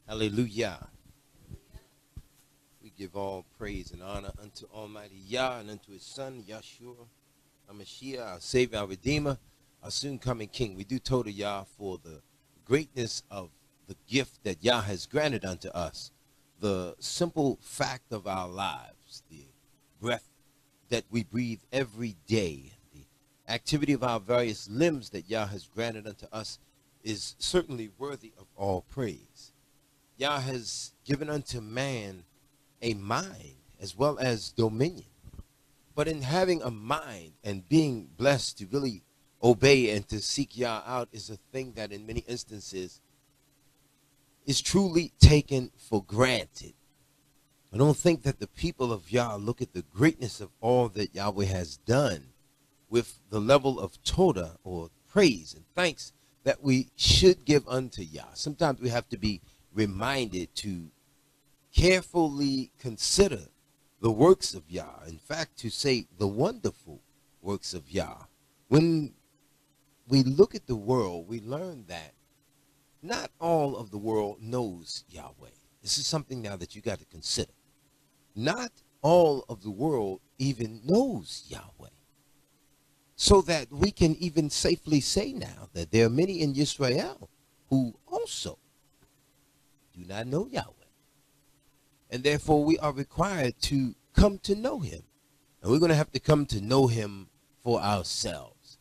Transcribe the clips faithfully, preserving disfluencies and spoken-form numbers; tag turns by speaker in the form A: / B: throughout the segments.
A: Hallelujah. We give all praise and honor unto Almighty Yah and unto his Son, Yahshua MessiYah, our Savior, our Redeemer, our soon-coming King. We do total Yah for the greatness of the gift that Yah has granted unto us, the simple fact of our lives, the breath that we breathe every day, the activity of our various limbs that Yah has granted unto us is certainly worthy of all praise. Yah has given unto man a mind as well as dominion. But in having a mind and being blessed to really obey and to seek Yah out is a thing that in many instances is truly taken for granted. I don't think that the people of Yah look at the greatness of all that Yahweh has done with the level of toda or praise and thanks that we should give unto Yah. Sometimes we have to be reminded to carefully consider the works of Yah. In fact, to say the wonderful works of Yah. When we look at the world, we learn that not all of the world knows Yahweh. This is something now that you got to consider. Not all of the world even knows Yahweh. So that we can even safely say now that there are many in Israel who also do not know Yahweh. And therefore we are required to come to know him. And we're going to have to come to know him for ourselves.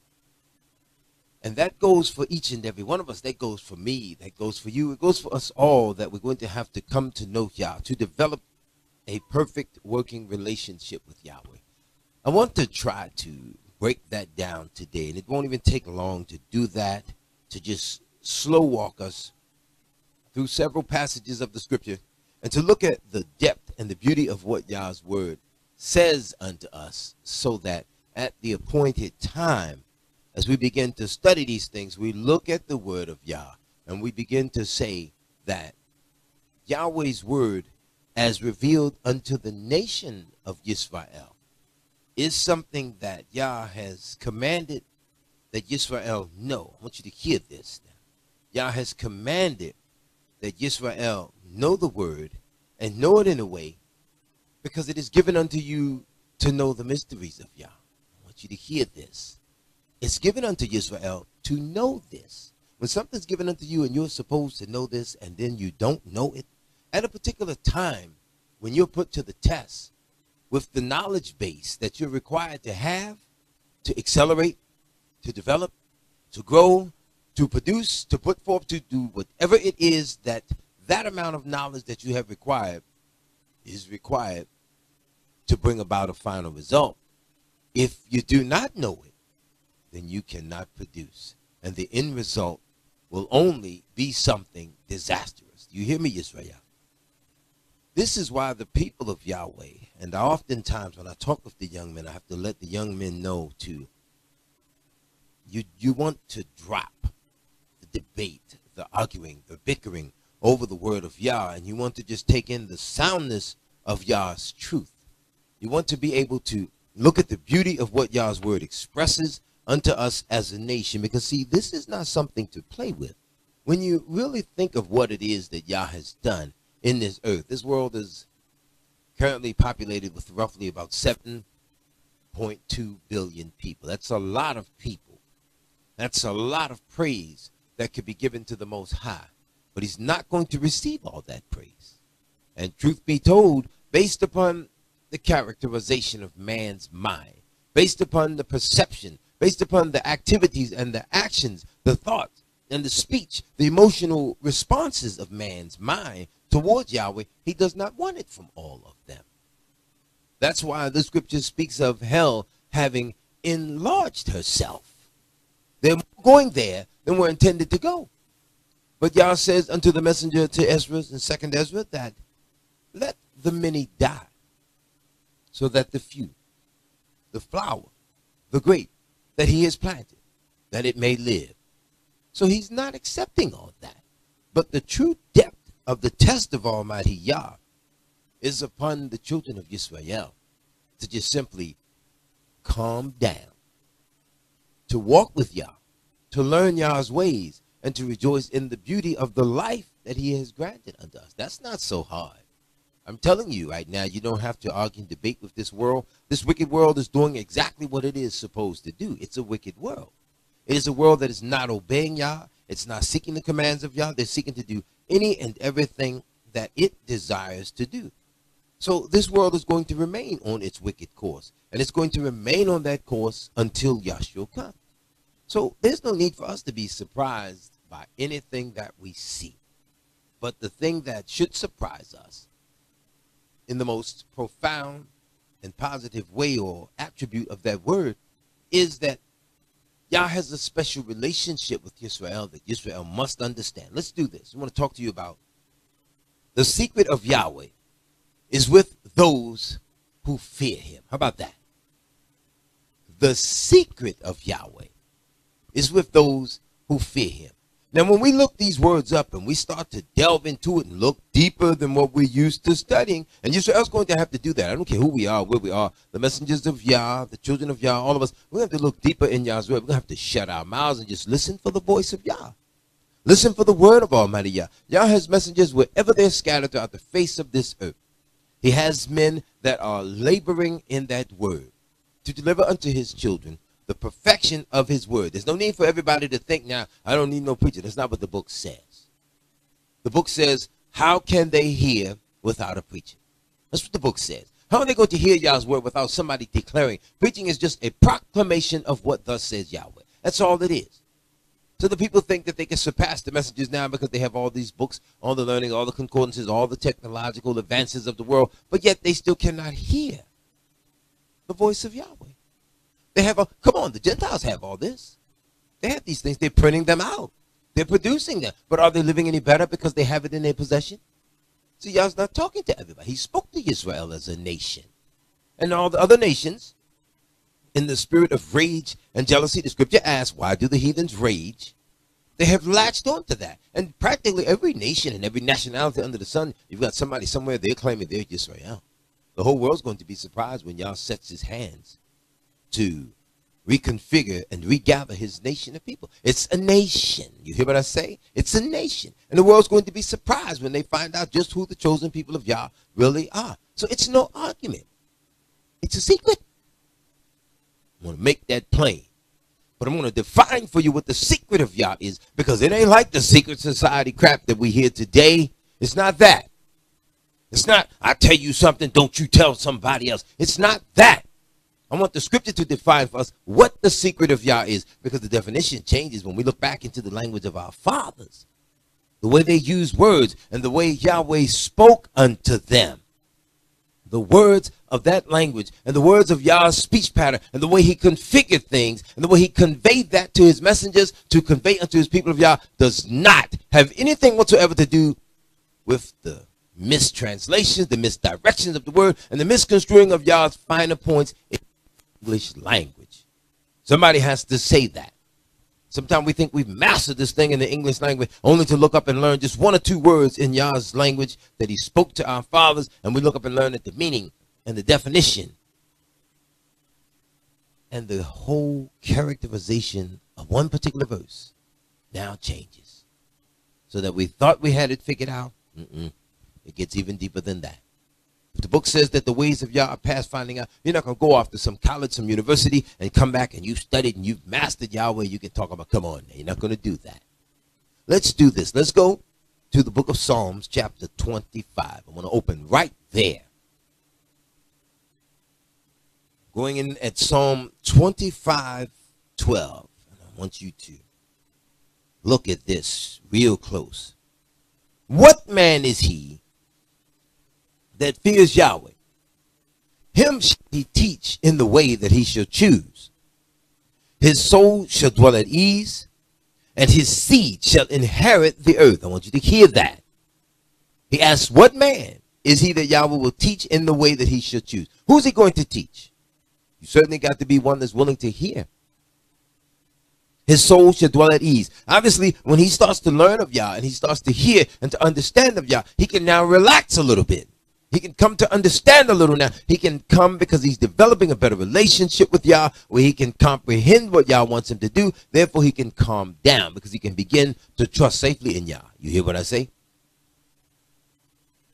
A: And that goes for each and every one of us. That goes for me. That goes for you. It goes for us all, that we're going to have to come to know Yah, to develop a perfect working relationship with Yahweh. I want to try to break that down today. And it won't even take long to do that, to just slow walk us through several passages of the scripture and to look at the depth and the beauty of what Yah's word says unto us, so that at the appointed time, as we begin to study these things, we look at the word of Yah and we begin to say that Yahweh's word as revealed unto the nation of Israel is something that Yah has commanded that Israel know. I want you to hear this now. Yah has commanded that Israel know the word and know it in a way because it is given unto you to know the mysteries of Yah. I want you to hear this. It's given unto Israel to know this. When something's given unto you and you're supposed to know this and then you don't know it, at a particular time when you're put to the test with the knowledge base that you're required to have to accelerate, to develop, to grow, to produce, to put forth, to do whatever it is that that amount of knowledge that you have required is required to bring about a final result. If you do not know it, then you cannot produce. And the end result will only be something disastrous. You hear me, Israel? This is why the people of Yahweh, and oftentimes when I talk with the young men, I have to let the young men know to, you, you want to drop the debate, the arguing, the bickering over the word of Yah, and you want to just take in the soundness of Yah's truth. You want to be able to look at the beauty of what Yah's word expresses unto us as a nation, because see, this is not something to play with. When you really think of what it is that Yah has done in this earth, this world is currently populated with roughly about seven point two billion people. That's a lot of people. That's a lot of praise that could be given to the Most High. But he's not going to receive all that praise. And truth be told, based upon the characterization of man's mind, based upon the perception, based upon the activities and the actions, the thoughts and the speech, the emotional responses of man's mind towards Yahweh, he does not want it from all of them. That's why the scripture speaks of hell having enlarged herself. They're going there than we're intended to go. But Yah says unto the messenger to Ezra in Second Ezra that let the many die so that the few, the flower, the grape that he has planted, that it may live. So he's not accepting all that. But the true depth of the test of Almighty Yah is upon the children of Israel to just simply calm down, to walk with Yah, to learn Yah's ways, and to rejoice in the beauty of the life that he has granted unto us. That's not so hard. I'm telling you right now, you don't have to argue and debate with this world. This wicked world is doing exactly what it is supposed to do. It's a wicked world. It is a world that is not obeying Yah. It's not seeking the commands of Yah. They're seeking to do any and everything that it desires to do. So this world is going to remain on its wicked course. And it's going to remain on that course until Yahshua comes. So there's no need for us to be surprised by anything that we see. But the thing that should surprise us in the most profound and positive way or attribute of that word is that Yah has a special relationship with Yisrael that Yisrael must understand. Let's do this. I want to talk to you about the secret of Yahweh is with those who fear him. How about that? The secret of Yahweh is with those who fear him. Now, when we look these words up and we start to delve into it and look deeper than what we're used to studying, and Yisrael's going to have to do that. I don't care who we are, where we are, the messengers of Yah, the children of Yah, all of us, we have to look deeper in Yah's word. We're going to have to shut our mouths and just listen for the voice of Yah. Listen for the word of Almighty Yah. Yah has messengers wherever they're scattered throughout the face of this earth. He has men that are laboring in that word to deliver unto his children the perfection of his word. There's no need for everybody to think now, I don't need no preacher. That's not what the book says. The book says, how can they hear without a preacher? That's what the book says. How are they going to hear Yah's word without somebody declaring? Preaching is just a proclamation of what thus says Yahweh. That's all it is. So the people think that they can surpass the messengers now because they have all these books, all the learning, all the concordances, all the technological advances of the world, but yet they still cannot hear the voice of Yahweh. They have a, come on, the Gentiles have all this. They have these things. They're printing them out. They're producing them. But are they living any better because they have it in their possession? See, Yah's not talking to everybody. He spoke to Israel as a nation. And all the other nations, in the spirit of rage and jealousy, the scripture asks, why do the heathens rage? They have latched on to that. And practically every nation and every nationality under the sun, you've got somebody somewhere, they're claiming they're Israel. The whole world's going to be surprised when Yah sets his hands to reconfigure and regather his nation of people. It's a nation. You hear what I say? It's a nation. And the world's going to be surprised when they find out just who the chosen people of Yah really are. So it's no argument. It's a secret. I want to make that plain. But I'm going to define for you what the secret of Yah is, because it ain't like the secret society crap that we hear today. It's not that. It's not, I tell you something, don't you tell somebody else. It's not that. I want the scripture to define for us what the secret of Yah is, because the definition changes when we look back into the language of our fathers, the way they use words and the way Yahweh spoke unto them. The words of that language and the words of Yah's speech pattern and the way he configured things and the way he conveyed that to his messengers to convey unto his people of Yah does not have anything whatsoever to do with the mistranslations, the misdirections of the word, and the misconstruing of Yah's finer points in English language. Somebody has to say that. Sometimes we think we've mastered this thing in the English language only to look up and learn just one or two words in Yah's language that he spoke to our fathers, and we look up and learn at the meaning and the definition. And the whole characterization of one particular verse now changes. So that we thought we had it figured out. Mm-mm. It gets even deeper than that. If the book says that the ways of Yah are past finding out, you're not going to go off to some college, some university, and come back and you've studied and you've mastered Yahweh. You can talk about, come on, you're not going to do that. Let's do this. Let's go to the book of Psalms, chapter twenty-five. I'm going to open right there. Going in at Psalm twenty-five, twelve. And I want you to look at this real close. What man is he that fears Yahweh? Him shall he teach in the way that he shall choose. His soul shall dwell at ease, and his seed shall inherit the earth. I want you to hear that. He asks, what man is he that Yahweh will teach in the way that he shall choose? Who's he going to teach? You certainly got to be one that's willing to hear. His soul shall dwell at ease. Obviously, when he starts to learn of Yah and he starts to hear and to understand of Yah, he can now relax a little bit. He can come to understand a little now. He can come because he's developing a better relationship with Yah, where he can comprehend what Yah wants him to do. Therefore, he can calm down because he can begin to trust safely in Yah. You hear what I say?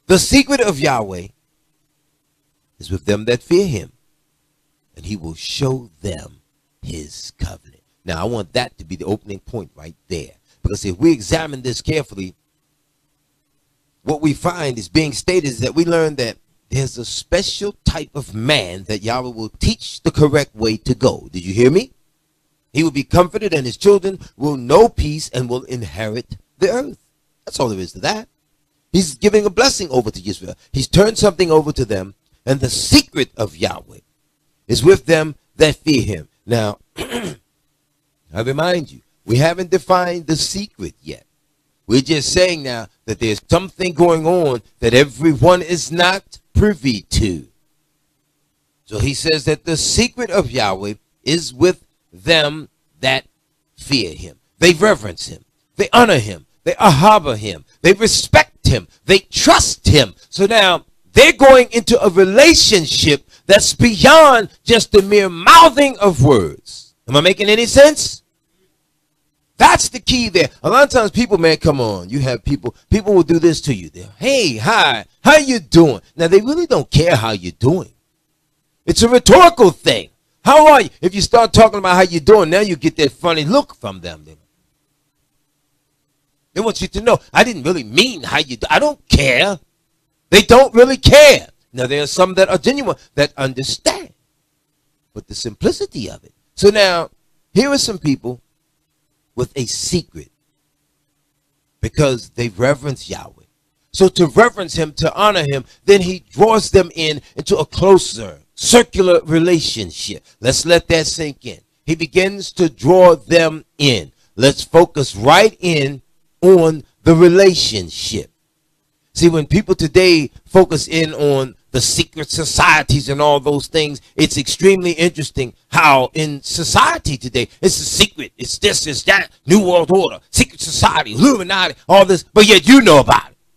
A: The secret of Yahweh is with them that fear him, and he will show them his covenant. Now, I want that to be the opening point right there. Because if we examine this carefully, what we find is being stated is that we learn that there's a special type of man that Yahweh will teach the correct way to go. Did you hear me? He will be comforted, and his children will know peace and will inherit the earth. That's all there is to that. He's giving a blessing over to Israel. He's turned something over to them, and the secret of Yahweh is with them that fear him. Now, I remind you, we haven't defined the secret yet. We're just saying now that there's something going on that everyone is not privy to. So he says that the secret of Yahweh is with them that fear him. They reverence him. They honor him. They ahava him. They respect him. They trust him. So now they're going into a relationship that's beyond just the mere mouthing of words. Am I making any sense? That's the key there. A lot of times people, man, come on. You have people, people will do this to you. They're, hey, hi, how you doing? Now, they really don't care how you're doing. It's a rhetorical thing. How are you? If you start talking about how you're doing, now you get that funny look from them. They want you to know, I didn't really mean how you do. I don't care. They don't really care. Now, there are some that are genuine, that understand. But the simplicity of it. So now, here are some people with a secret, because they reverence Yahweh. So to reverence him, to honor him, then he draws them in into a closer circular relationship. Let's let that sink in. He begins to draw them in. Let's focus right in on the relationship. See, when people today focus in on the secret societies and all those things, it's extremely interesting how in society today, it's a secret, it's this, it's that, New World Order, secret society, Illuminati, all this, but yet you know about it.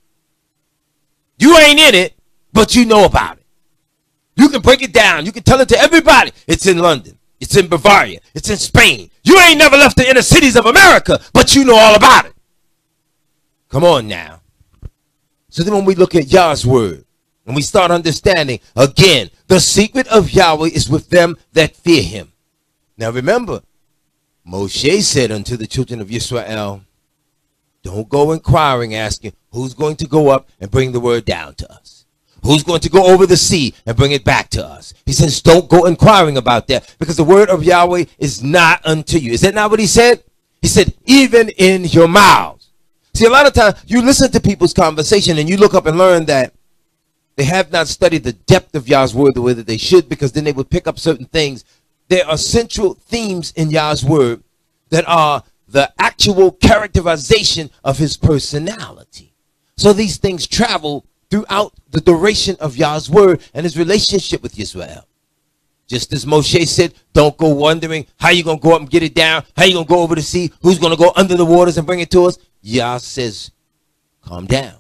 A: You ain't in it, but you know about it. You can break it down. You can tell it to everybody. It's in London. It's in Bavaria. It's in Spain. You ain't never left the inner cities of America, but you know all about it. Come on now. So then when we look at Yah's word, and we start understanding, again, the secret of Yahweh is with them that fear him. Now remember, Moshe said unto the children of Israel, don't go inquiring, asking, who's going to go up and bring the word down to us? Who's going to go over the sea and bring it back to us? He says, don't go inquiring about that, because the word of Yahweh is not unto you. Is that not what he said? He said, even in your mouths. See, a lot of times you listen to people's conversation and you look up and learn that they have not studied the depth of Yah's word the way that they should, because then they would pick up certain things. There are central themes in Yah's word that are the actual characterization of his personality. So these things travel throughout the duration of Yah's word and his relationship with Israel. Just as Moshe said, don't go wondering how you going to go up and get it down, how you going to go over the sea, who's going to go under the waters and bring it to us. Yah says, calm down.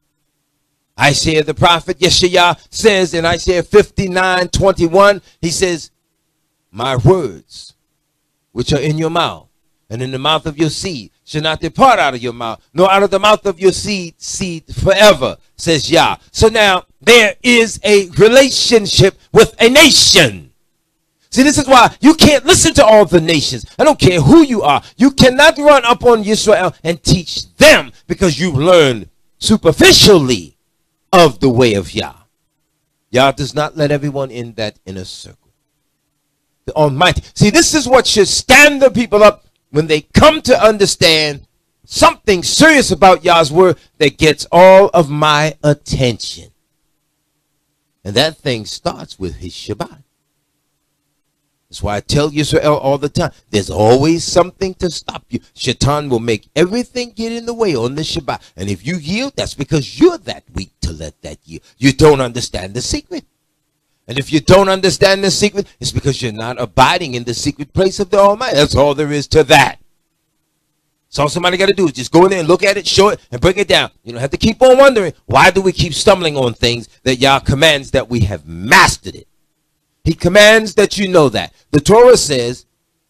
A: Isaiah the prophet, Yeshua, says in Isaiah fifty-nine twenty-one, he says, my words which are in your mouth and in the mouth of your seed shall not depart out of your mouth, nor out of the mouth of your seed, seed forever, says Yah. So now there is a relationship with a nation. See, this is why you can't listen to all the nations. I don't care who you are. You cannot run up on Israel and teach them, because you've learned superficially of the way of Yah. Yah does not let everyone in that inner circle. The Almighty. See, this is what should stand the people up when they come to understand something serious about Yah's word that gets all of my attention. And that thing starts with his Shabbat. That's why I tell Israel all the time, there's always something to stop you. Shaitan will make everything get in the way on the Shabbat. And if you yield, that's because you're that weak to let that yield. You don't understand the secret. And if you don't understand the secret, it's because you're not abiding in the secret place of the Almighty. That's all there is to that. So all somebody got to do is just go in there and look at it, show it, and bring it down. You don't have to keep on wondering, why do we keep stumbling on things that Yah commands that we have mastered it? He commands that you know that. The Torah says,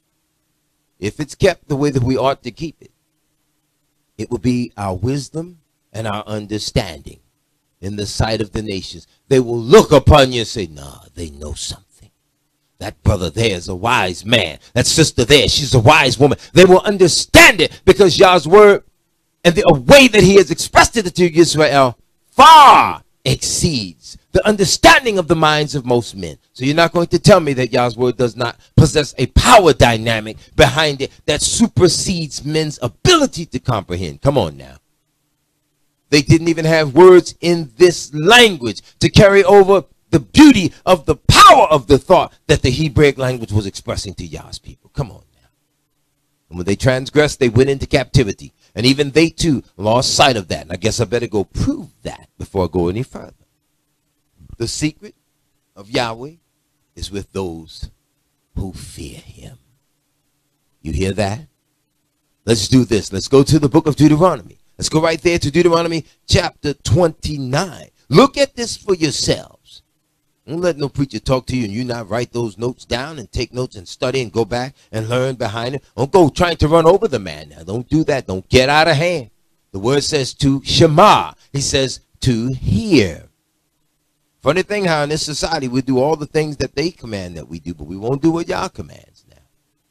A: if it's kept the way that we ought to keep it, it will be our wisdom and our understanding. in the sight of the nations. They will look upon you and say, nah, they know something. That brother there is a wise man. That sister there, she's a wise woman. They will understand it because Yah's word and the way that he has expressed it to Israel far exceeds the understanding of the minds of most men. So you're not going to tell me that Yah's word does not possess a power dynamic behind it that supersedes men's ability to comprehend. Come on now. They didn't even have words in this language to carry over the beauty of the power of the thought that the Hebraic language was expressing to Yah's people. Come on now. And when they transgressed, they went into captivity. And even they too lost sight of that. And I guess I better go prove that before I go any further. The secret of Yahweh is with those who fear him. You hear that? Let's do this. Let's go to the book of Deuteronomy. Let's go right there to Deuteronomy chapter twenty-nine. Look at this for yourselves. Don't let no preacher talk to you and you not write those notes down and take notes and study and go back and learn behind it. Don't go trying to run over the man now. Don't do that. Don't get out of hand. The word says to shema. He says to hear. Funny thing how in this society we do all the things that they command that we do, but we won't do what Yah commands now.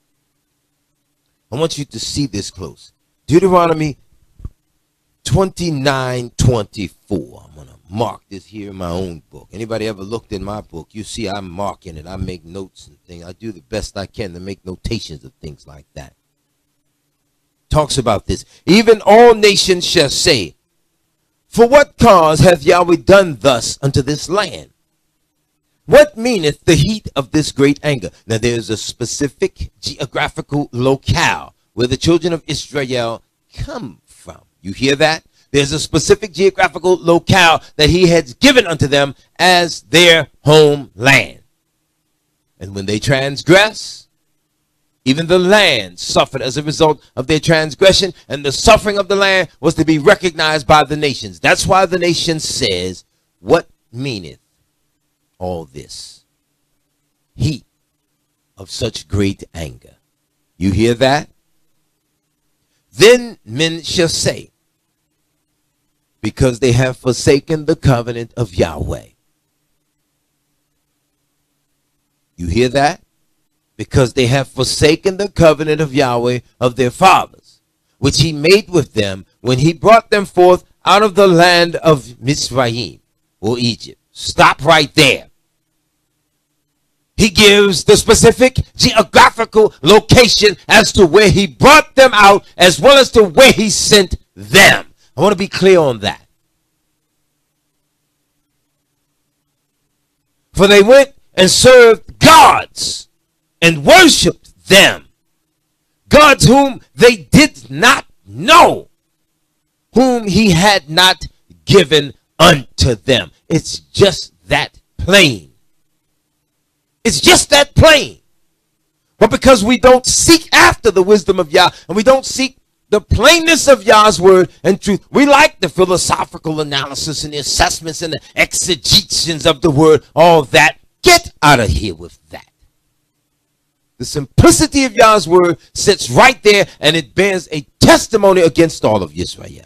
A: I want you to see this close. Deuteronomy twenty-nine twenty-four. I'm going to mark this here in my own book. Anybody ever looked in my book, you see I'm marking it. I make notes and things. I do the best I can to make notations of things like that. Talks about this. Even all nations shall say, for what cause hath Yahweh done thus unto this land? What meaneth the heat of this great anger? Now there's a specific geographical locale where the children of Israel come from. You hear that? There's a specific geographical locale that he has given unto them as their homeland. And when they transgress, even the land suffered as a result of their transgression, and the suffering of the land was to be recognized by the nations. That's why the nation says, what meaneth all this heat of such great anger? You hear that? Then men shall say, because they have forsaken the covenant of Yahweh. You hear that? Because they have forsaken the covenant of Yahweh of their fathers, which he made with them when he brought them forth out of the land of Mizraim, or Egypt. Stop right there. He gives the specific geographical location as to where he brought them out, as well as to where he sent them. I want to be clear on that. For they went and served gods and worshiped them, gods whom they did not know, whom he had not given unto them. It's just that plain. It's just that plain. But because we don't seek after the wisdom of Yah, and we don't seek the plainness of Yah's word and truth, we like the philosophical analysis and the assessments and the exegetions of the word, all that. Get out of here with that. The simplicity of Yah's word sits right there, and it bears a testimony against all of Israel.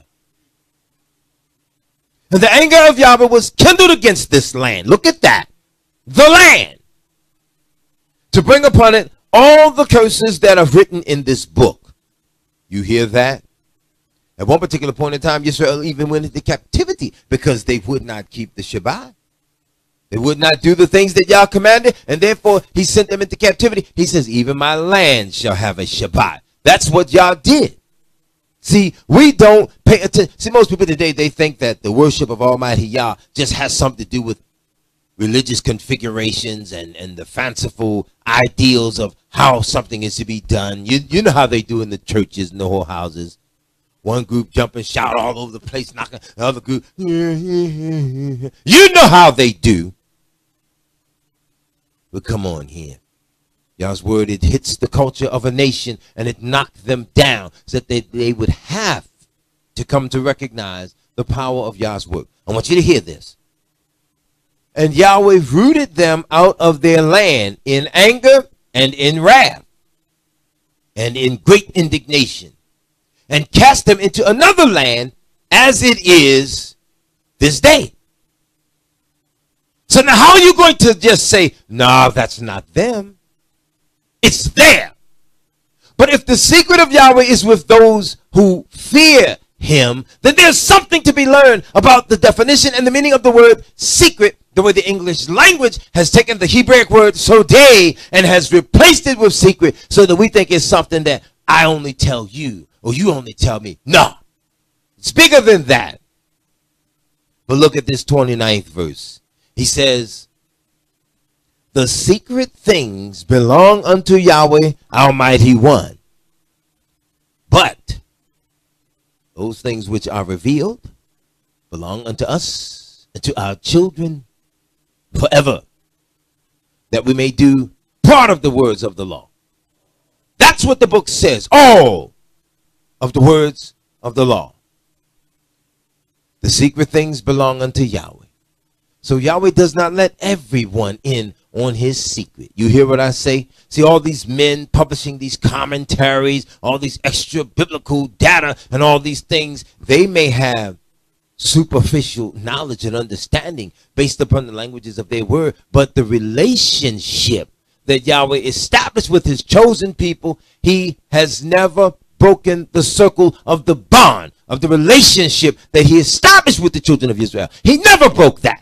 A: And the anger of Yahweh was kindled against this land. Look at that. The land. To bring upon it all the curses that are written in this book. You hear that? At one particular point in time, Israel even went into captivity because they would not keep the Shabbat. They would not do the things that Yah commanded, and therefore he sent them into captivity. He says, even my land shall have a Shabbat. That's what Yah did. See, we don't pay attention. See, most people today, they think that the worship of Almighty Yah just has something to do with religious configurations and, and the fanciful ideals of how something is to be done. You, you know how they do in the churches and the whorehouses. One group jump and shout all over the place, knocking the other group. You know how they do. But come on here. Yah's word, it hits the culture of a nation and it knocked them down so that they, they would have to come to recognize the power of Yah's word. I want you to hear this. And Yahweh rooted them out of their land in anger and in wrath and in great indignation, and cast them into another land as it is this day. So now how are you going to just say, no, that's not them? It's there. But if the secret of Yahweh is with those who fear him, then there's something to be learned about the definition and the meaning of the word secret, the way the English language has taken the Hebraic word sodeh and has replaced it with secret, so that we think it's something that I only tell you or you only tell me. No, it's bigger than that. But look at this twenty-ninth verse. He says, the secret things belong unto Yahweh, Almighty One. But those things which are revealed belong unto us and to our children forever, that we may do part of the words of the law. That's what the book says, all of the words of the law. The secret things belong unto Yahweh. So Yahweh does not let everyone in on his secret. You hear what I say? See, all these men publishing these commentaries, all these extra biblical data and all these things, they may have superficial knowledge and understanding based upon the languages of their word, but the relationship that Yahweh established with his chosen people, he has never broken the circle of the bond of the relationship that he established with the children of Israel. He never broke that.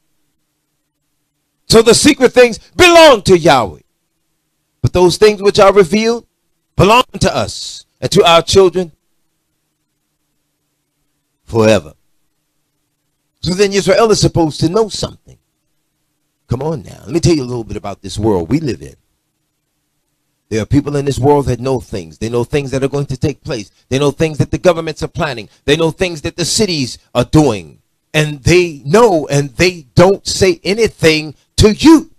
A: So the secret things belong to Yahweh, but those things which are revealed belong to us and to our children forever. So then Israel is supposed to know something. Come on now. Let me tell you a little bit about this world we live in. There are people in this world that know things. They know things that are going to take place. They know things that the governments are planning. They know things that the cities are doing. And they know, and they don't say anything to you.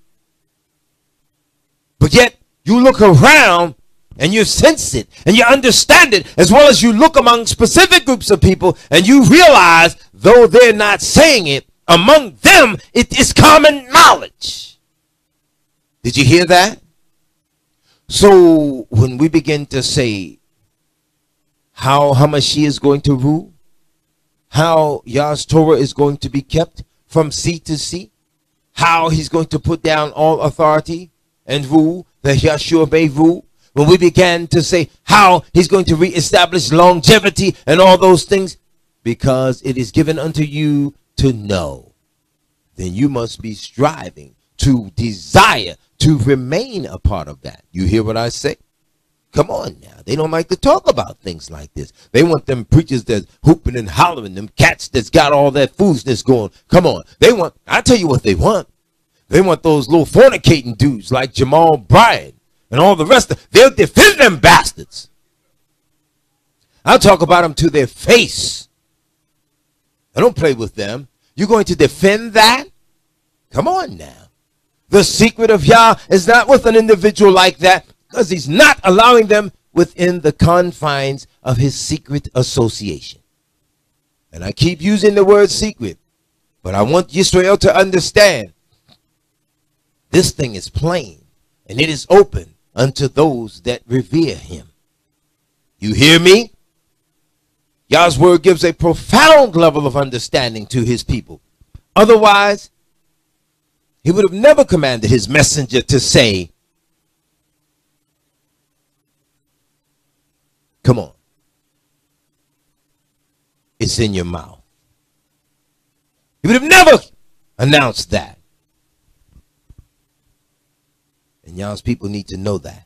A: But yet you look around and you sense it and you understand it, as well as you look among specific groups of people and you realize, though they're not saying it, among them it is common knowledge. Did you hear that? So when we begin to say how Hamashiach is going to rule, how Yah's Torah is going to be kept from sea to sea, how he's going to put down all authority and rule, that Yahshua may rule, when we began to say how he's going to reestablish longevity and all those things, because it is given unto you to know, then you must be striving to desire to remain a part of that. You hear what I say? Come on now. They don't like to talk about things like this. They want them preachers that's hooping and hollering, them cats that's got all that foolishness going. Come on. They want, I tell you what they want. They want those little fornicating dudes like Jamal Bryant and all the rest of, they'll defend them bastards. I'll talk about them to their face. I don't play with them. You're going to defend that? Come on now. The secret of Yah is not with an individual like that, because he's not allowing them within the confines of his secret association. And I keep using the word secret, but I want Israel to understand this thing is plain and it is open unto those that revere him. You hear me? Yah's word gives a profound level of understanding to his people. Otherwise, he would have never commanded his messenger to say, come on, it's in your mouth. He would have never announced that. And y'all's people need to know that.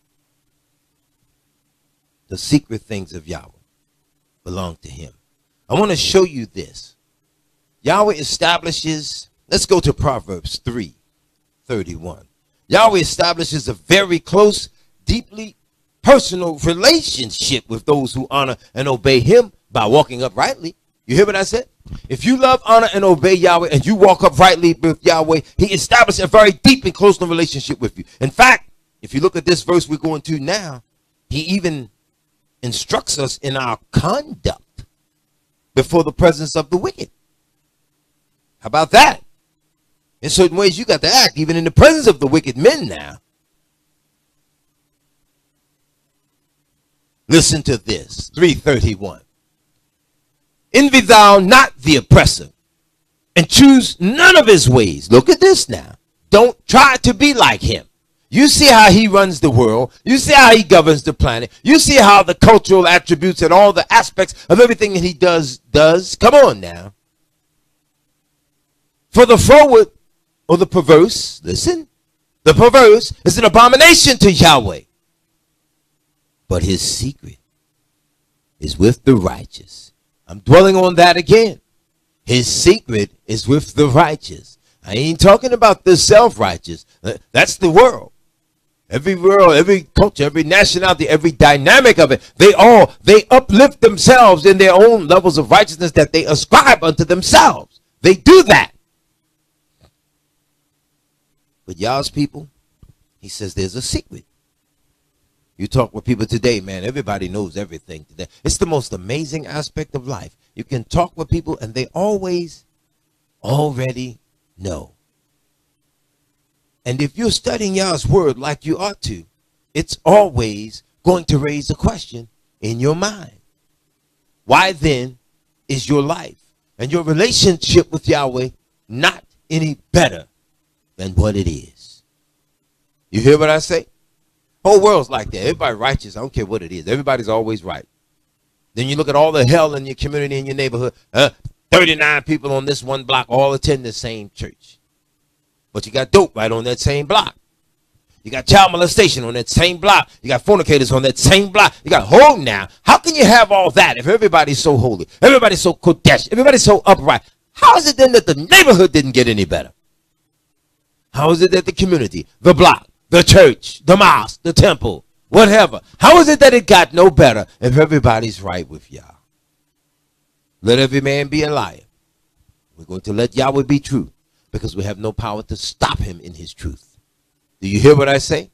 A: The secret things of Yahweh belong to him. I want to show you this. Yahweh establishes, let's go to Proverbs three thirty-one. Yahweh establishes a very close, deeply personal relationship with those who honor and obey him by walking uprightly. You hear what I said? If you love, honor, and obey Yahweh and you walk uprightly with Yahweh, he established a very deep and close relationship with you. In fact, if you look at this verse we're going to now, he even instructs us in our conduct before the presence of the wicked. How about that? In certain ways, you got to act even in the presence of the wicked men now. Listen to this, three thirty-one. Envy thou not the oppressor, and choose none of his ways. Look at this now. Don't try to be like him. You see how he runs the world. You see how he governs the planet. You see how the cultural attributes and all the aspects of everything that he does, does. Come on now. For the forward or the perverse, listen, the perverse is an abomination to Yahweh. But his secret is with the righteous. I'm dwelling on that again. His secret is with the righteous. I ain't talking about the self-righteous. That's the world. Every world, every culture, every nationality, every dynamic of it, they all, they uplift themselves in their own levels of righteousness that they ascribe unto themselves. They do that. But Yah's people, he says there's a secret. You talk with people today, man, everybody knows everything today. It's the most amazing aspect of life. You can talk with people and they always already know. And if you're studying Yah's word like you ought to, it's always going to raise a question in your mind. Why then is your life and your relationship with Yahweh not any better than what it is? You hear what I say? Whole world's like that. Everybody righteous. I don't care what it is. Everybody's always right. Then you look at all the hell in your community, in your neighborhood. Uh, thirty-nine people on this one block all attend the same church. But you got dope right on that same block. You got child molestation on that same block. You got fornicators on that same block. You got whole now. How can you have all that if everybody's so holy? Everybody's so kodesh. Everybody's so upright. How is it then that the neighborhood didn't get any better? How is it that the community, the block, the church, the mosque, the temple, whatever, how is it that it got no better if everybody's right with Yah? Let every man be a liar. We're going to let Yahweh be true, because we have no power to stop him in his truth. Do you hear what I say?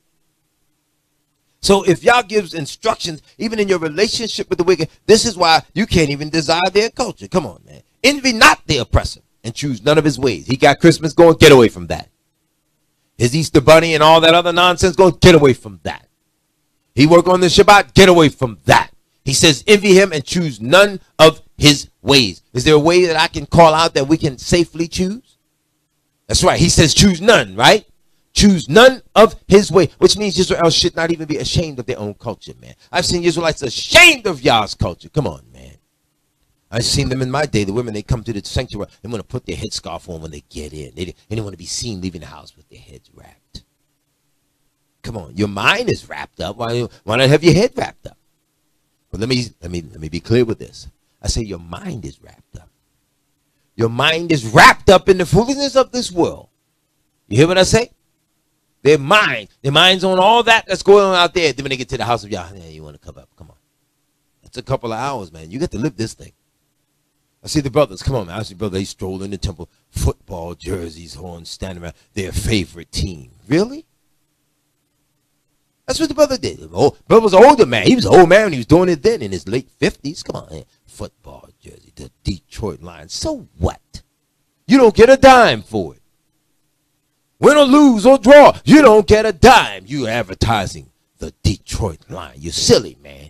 A: So if Yah gives instructions, even in your relationship with the wicked, this is why you can't even desire their culture. Come on, man. Envy not the oppressor and choose none of his ways. He got Christmas going, get away from that. His Easter bunny and all that other nonsense going, get away from that. He work on the Shabbat, get away from that. He says envy him and choose none of his ways. Is there a way that I can call out that we can safely choose? That's right. He says choose none, right? Choose none of his way, which means Israel should not even be ashamed of their own culture, man. I've seen Israelites ashamed of Yah's culture. Come on, man. I've seen them in my day. The women, they come to the sanctuary, they want to put their headscarf on when they get in. They, they didn't want to be seen leaving the house with their heads wrapped. Come on, your mind is wrapped up. Why, why not have your head wrapped up? But let me, let me, let me be clear with this. I say your mind is wrapped up. Your mind is wrapped up in the foolishness of this world. You hear what I say? Their mind, their mind's on all that that's going on out there. Then when they get to the house of Yah, yeah, you want to come up, come on. That's a couple of hours, man. You get to live this thing. I see the brothers, come on, man. I see brothers, they stroll in the temple, football jerseys on, standing around their favorite team. Really? That's what the brother did. Oh, brother was an older man. He was an old man when he was doing it then in his late fifties. Come on, man. Football jersey, the Detroit Lions. So what? You don't get a dime for it. Win or lose or draw, you don't get a dime. You advertising the Detroit Lions. You're silly, man.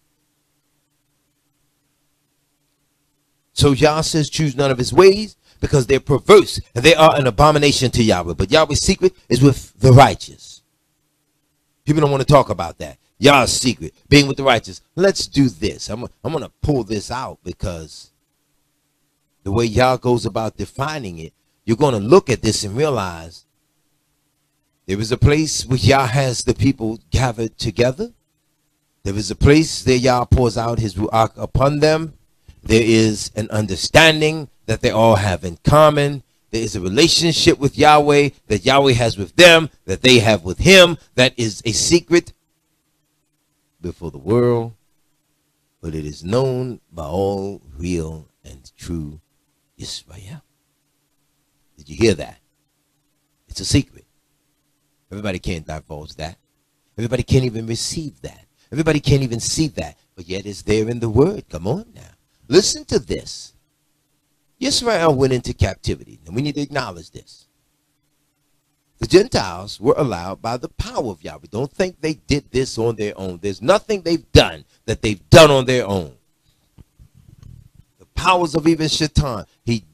A: So Yah says choose none of his ways because they're perverse and they are an abomination to Yahweh. But Yahweh's secret is with the righteous. People don't want to talk about that. Yah's secret, being with the righteous. Let's do this. I'm, I'm going to pull this out because the way Yah goes about defining it, you're going to look at this and realize there is a place where Yah has the people gathered together. There is a place that Yah pours out his ruach upon them. There is an understanding that they all have in common. There is a relationship with Yahweh that Yahweh has with them, that they have with him. That is a secret before the world, but it is known by all real and true Israel. Did you hear that? It's a secret. Everybody can't divulge that. Everybody can't even receive that. Everybody can't even see that, but yet it's there in the word. Come on now. Listen to this. Israel went into captivity, and we need to acknowledge this. The Gentiles were allowed by the power of Yahweh. Don't think they did this on their own. There's nothing they've done that they've done on their own. The powers of even Shaitan, he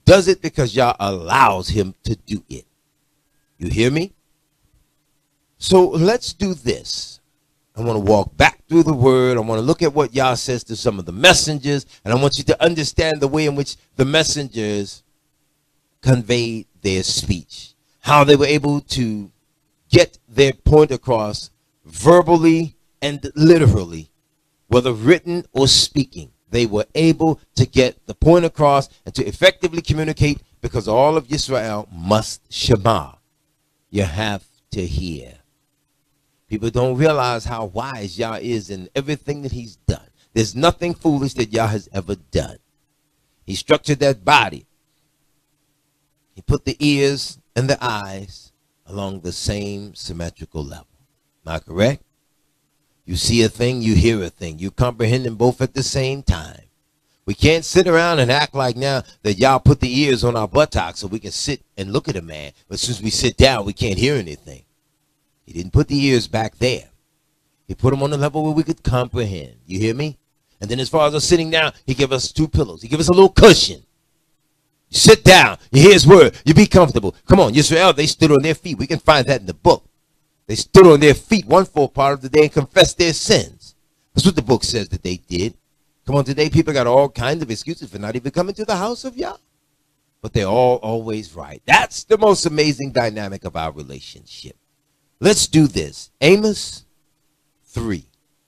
A: does it because Yah allows him to do it. You hear me? So let's do this. I want to walk back through the word. I want to look at what Yah says to some of the messengers. And I want you to understand the way in which the messengers conveyed their speech. How they were able to get their point across verbally and literally, whether written or speaking. They were able to get the point across and to effectively communicate, because all of Israel must shema. You have to hear. People don't realize how wise Yah is in everything that he's done. There's nothing foolish that Yah has ever done. He structured that body. He put the ears and the eyes along the same symmetrical level. Am I correct? You see a thing, you hear a thing. You comprehend them both at the same time. We can't sit around and act like now that Yah put the ears on our buttocks so we can sit and look at a man. But since we sit down, we can't hear anything. He didn't put the ears back there. He put them on the level where we could comprehend. You hear me? And then as far as us sitting down, he gave us two pillows. He gave us a little cushion. You sit down. You hear his word. You be comfortable. Come on, Yisrael, they stood on their feet. We can find that in the book. They stood on their feet one full part of the day and confessed their sins. That's what the book says that they did. Come on, today people got all kinds of excuses for not even coming to the house of Yah. But they're all always right. That's the most amazing dynamic of our relationship. Let's do this. Amos three.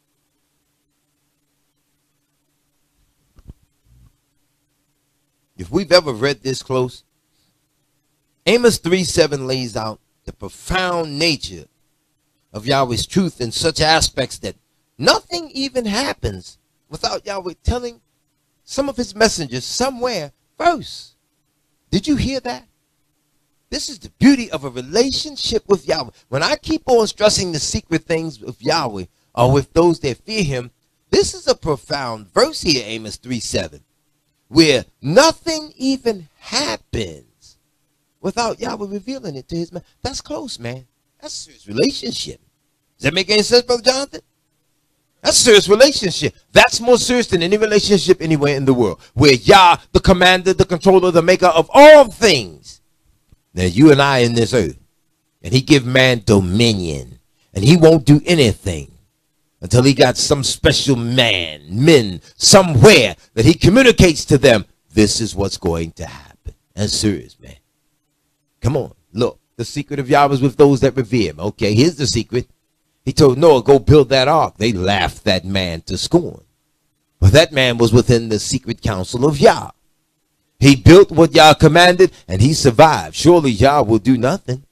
A: If we've ever read this close, Amos three seven lays out the profound nature of Yahweh's truth in such aspects that nothing even happens without Yahweh telling some of his messengers somewhere first. Did you hear that? This is the beauty of a relationship with Yahweh. When I keep on stressing the secret things of Yahweh or with those that fear him, this is a profound verse here, Amos three seven, where nothing even happens without Yahweh revealing it to his man. That's close, man. That's a serious relationship. Does that make any sense, Brother Jonathan? That's a serious relationship. That's more serious than any relationship anywhere in the world, where Yah, the commander, the controller, the maker of all things. Now, you and I in this earth, and he give man dominion, and he won't do anything until he got some special man, men, somewhere that he communicates to them. This is what's going to happen. That's serious, man. Come on, look. The secret of Yahweh is with those that revere him. Okay, here's the secret. He told Noah, go build that ark. They laughed that man to scorn. But that man was within the secret counsel of Yah. He built what Yah commanded, and he survived. Surely Yah will do nothing.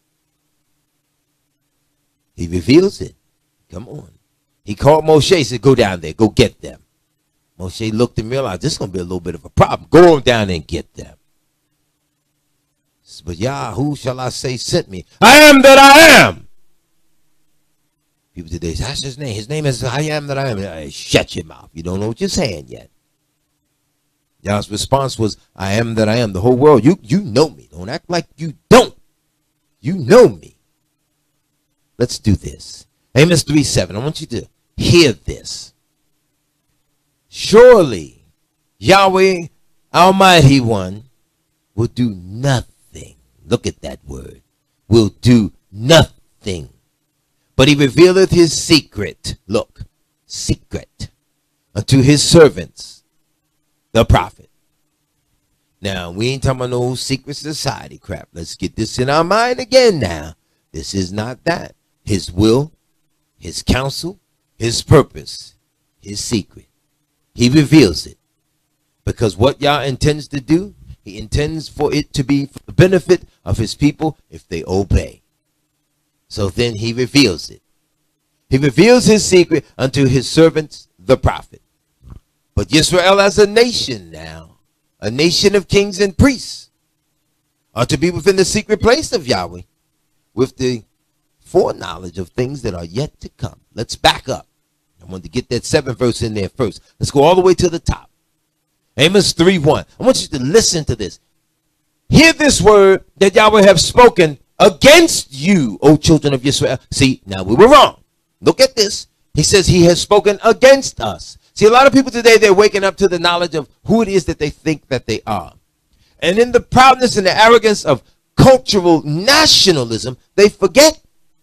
A: He reveals it. Come on. He called Moshe, he said, go down there, go get them. Moshe looked and realized this is going to be a little bit of a problem. Go on down and get them. But Yah, who shall I say sent me? I am that I am. People today say, that's his name. His name is I am that I am. I, shut your mouth. You don't know what you're saying yet. Yah's response was, I am that I am. The whole world, you, you know me. Don't act like you don't. You know me. Let's do this. Amos three seven. I want you to hear this. Surely Yahweh, Almighty One, will do nothing. Look at that word. Will do nothing. But he revealeth his secret. Look, secret unto his servants, the prophet. Now, we ain't talking about no secret society crap. Let's get this in our mind again now. This is not that. His will, his counsel, his purpose, his secret. He reveals it. Because what Yah intends to do, he intends for it to be for the benefit of his people if they obey. So then he reveals it. He reveals his secret unto his servants, the prophet. But Israel as a nation now, a nation of kings and priests, are to be within the secret place of Yahweh with the foreknowledge of things that are yet to come. Let's back up. I want to get that seventh verse in there first. Let's go all the way to the top. Amos three one. I want you to listen to this. Hear this word that Yahweh have spoken against you, O children of Israel. See, now we were wrong. Look at this. He says he has spoken against us. See, a lot of people today, they're waking up to the knowledge of who it is that they think that they are. And in the proudness and the arrogance of cultural nationalism, they forget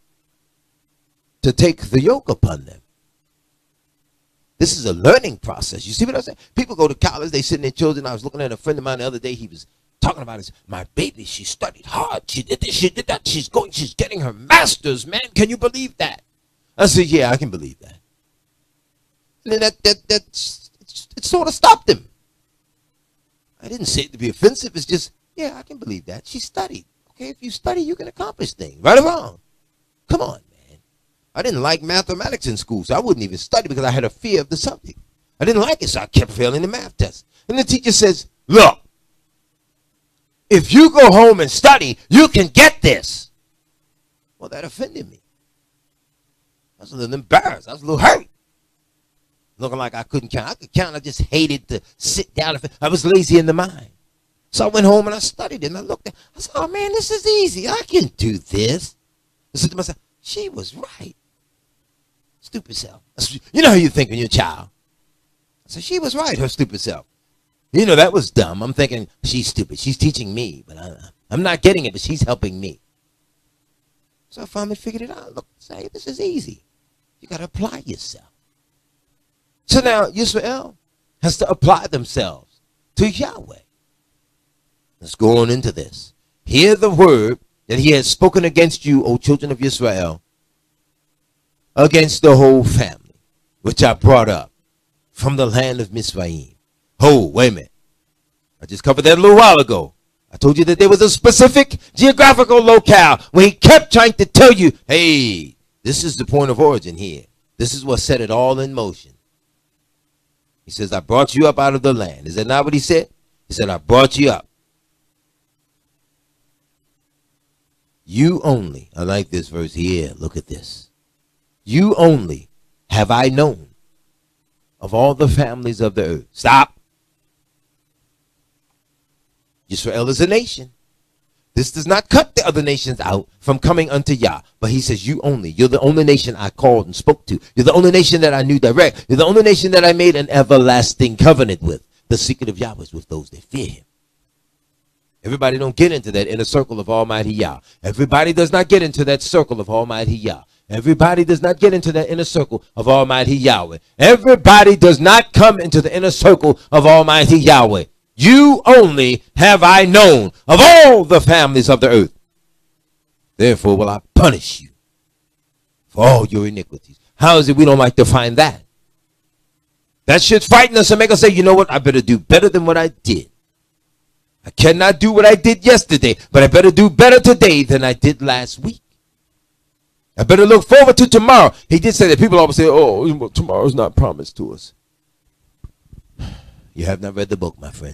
A: to take the yoke upon them. This is a learning process. You see what I'm saying? People go to college, they sit in their children. I was looking at a friend of mine the other day. He was talking about his, my baby, she studied hard. She did this, she did that. She's going, she's getting her master's, man. Can you believe that? I said, yeah, I can believe that. And then that, that, that, it sort of stopped him. I didn't say it to be offensive. It's just, yeah, I can believe that. She studied. Okay, if you study, you can accomplish things. Right or wrong? Come on, man. I didn't like mathematics in school, so I wouldn't even study because I had a fear of the subject. I didn't like it, so I kept failing the math test. And the teacher says, look, if you go home and study, you can get this. Well, that offended me. I was a little embarrassed. I was a little hurt. Looking like I couldn't count. I could count. I just hated to sit down. I was lazy in the mind. So I went home and I studied it. And I looked at it. I said, oh, man, this is easy. I can do this. I said to myself, she was right. Stupid self. You know how you think when you're a child. I said, she was right, her stupid self. You know, that was dumb. I'm thinking, she's stupid. She's teaching me. But I, I'm not getting it, but she's helping me. So I finally figured it out. Look, say, this is easy. You got to apply yourself. So now Israel has to apply themselves to Yahweh. Let's go on into this. Hear the word that he has spoken against you, O children of Israel, against the whole family, which I brought up from the land of Mizraim. Oh, wait a minute. I just covered that a little while ago. I told you that there was a specific geographical locale where he kept trying to tell you, hey, this is the point of origin here. This is what set it all in motion. He says, I brought you up out of the land. Is that not what he said? He said, I brought you up. You only, I like this verse here. Look at this. You only have I known of all the families of the earth. Stop. Israel is a nation. This does not cut the other nations out from coming unto Yah. But he says, you only. You're the only nation I called and spoke to. You're the only nation that I knew direct. You're the only nation that I made an everlasting covenant with. The secret of Yahweh is with those that fear him. Everybody don't get into that inner circle of Almighty Yah. Everybody does not get into that circle of Almighty Yah. Everybody does not get into that inner circle of Almighty Yahweh. Everybody does not come into the inner circle of Almighty Yahweh. You only have I known of all the families of the earth. Therefore will I punish you for all your iniquities. How is it we don't like to find that? That should frighten us and make us say, you know what? I better do better than what I did. I cannot do what I did yesterday, but I better do better today than I did last week. I better look forward to tomorrow. He did say that. People always say, oh, tomorrow's not promised to us. You have not read the book, my friend.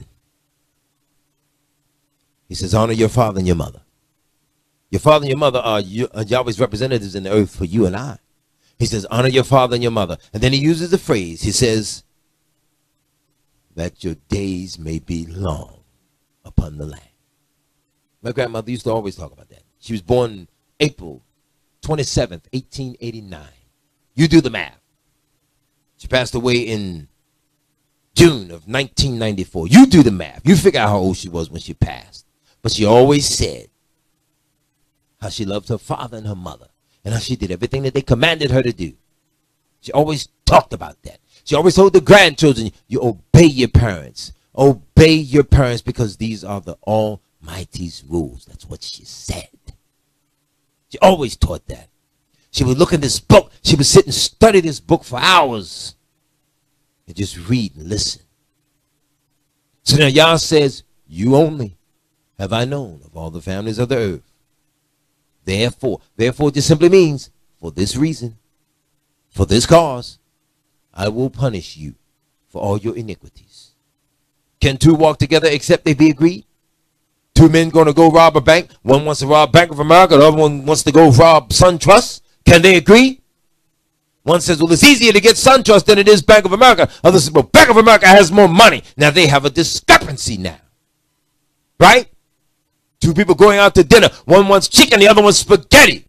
A: He says, honor your father and your mother. Your father and your mother are Yahweh's representatives in the earth for you and I. He says, honor your father and your mother. And then he uses the phrase, he says, that your days may be long upon the land. My grandmother used to always talk about that. She was born April twenty-seventh, eighteen eighty-nine. You do the math. She passed away in June of nineteen ninety-four. You do the math. You figure out how old she was when she passed. But she always said how she loved her father and her mother and how she did everything that they commanded her to do. She always talked about that. She always told the grandchildren, you obey your parents. Obey your parents because these are the Almighty's rules. That's what she said. She always taught that. She would look in this book. She would sit and study this book for hours and just read and listen. So now Yah says, you only have I known of all the families of the earth. Therefore, therefore just simply means, for this reason, for this cause, I will punish you for all your iniquities. Can two walk together except they be agreed? Two men going to go rob a bank. One wants to rob Bank of America. The other one wants to go rob SunTrust. Can they agree? One says, well, it's easier to get SunTrust than it is Bank of America. Others say, well, Bank of America has more money. Now they have a discrepancy now. Right? Two people going out to dinner. One wants chicken, the other wants spaghetti.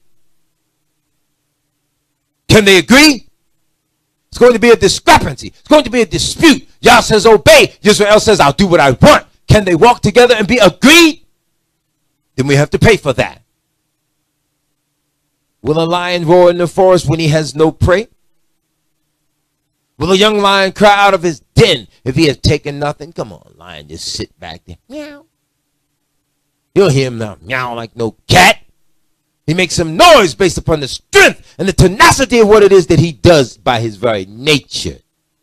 A: Can they agree? It's going to be a discrepancy. It's going to be a dispute. Yah says, obey. Israel says, I'll do what I want. Can they walk together and be agreed? Then we have to pay for that. Will a lion roar in the forest when he has no prey? Will a young lion cry out of his den if he has taken nothing? Come on, lion, just sit back there. Meow. You'll hear him now, meow like no cat. He makes some noise based upon the strength and the tenacity of what it is that he does by his very nature.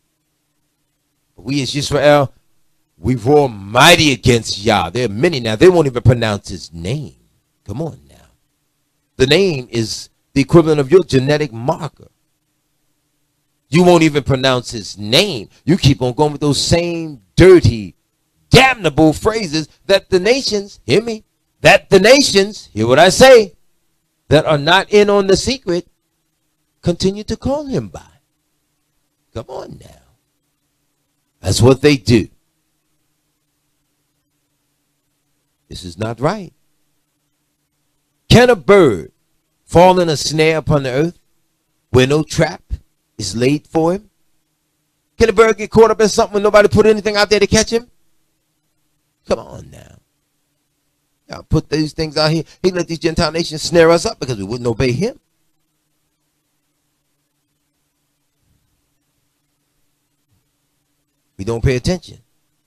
A: We as Israel, we roar mighty against Yah. There are many now. They won't even pronounce his name. Come on now. The name is the equivalent of your genetic marker. You won't even pronounce his name. You keep on going with those same dirty, damnable phrases that the nations, hear me, that the nations, hear what I say, that are not in on the secret, continue to call him by. Come on now. That's what they do. This is not right. Can a bird fall in a snare upon the earth where no trap is laid for him? Can a bird get caught up in something when nobody put anything out there to catch him? Come on now. Y'all put these things out here. He let these Gentile nations snare us up because we wouldn't obey him. We don't pay attention.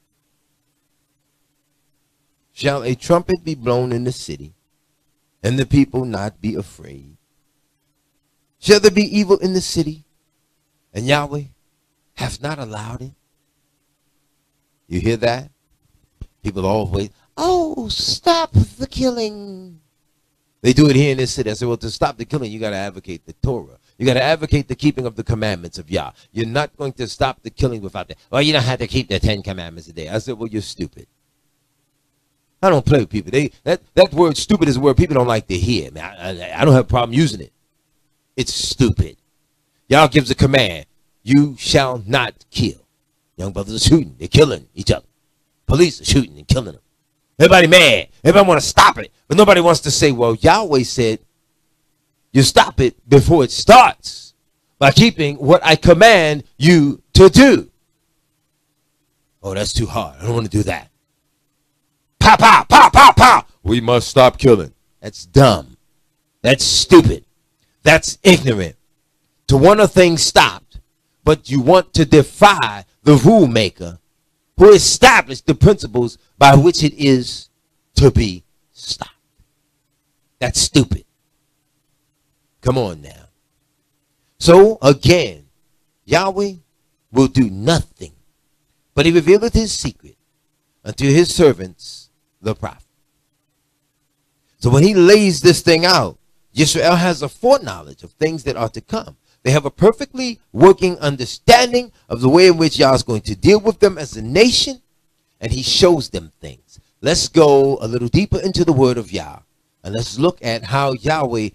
A: Shall a trumpet be blown in the city, and the people not be afraid? Shall there be evil in the city, and Yahweh hath not allowed it? You hear that? People always, oh, stop the killing. They do it here in this city. I said, well, to stop the killing, you got to advocate the Torah. You got to advocate the keeping of the commandments of Yah. You're not going to stop the killing without that. Well, you don't have to keep the Ten Commandments a day. I said, well, you're stupid. I don't play with people. They that, that word stupid is a word people don't like to hear. Man, I, I, I don't have a problem using it. It's stupid. Yah gives a command. You shall not kill. Young brothers are shooting. They're killing each other. Police are shooting and killing them. Everybody mad. Everybody want to stop it. But nobody wants to say, well, Yahweh said, you stop it before it starts by keeping what I command you to do. Oh, that's too hard. I don't want to do that. Pow, pow, pow, pow, pow. We must stop killing. That's dumb. That's stupid. That's ignorant. To want a thing stopped, but you want to defy the rule maker who established the principles by which it is to be stopped. That's stupid. Come on now. So again, Yahweh will do nothing, but he revealeth his secret unto his servants, the prophet. So when he lays this thing out, Israel has a foreknowledge of things that are to come. They have a perfectly working understanding of the way in which Yah is going to deal with them as a nation, and he shows them things. Let's go a little deeper into the word of Yah, and let's look at how Yahweh,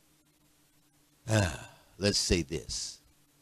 A: ah, let's say this,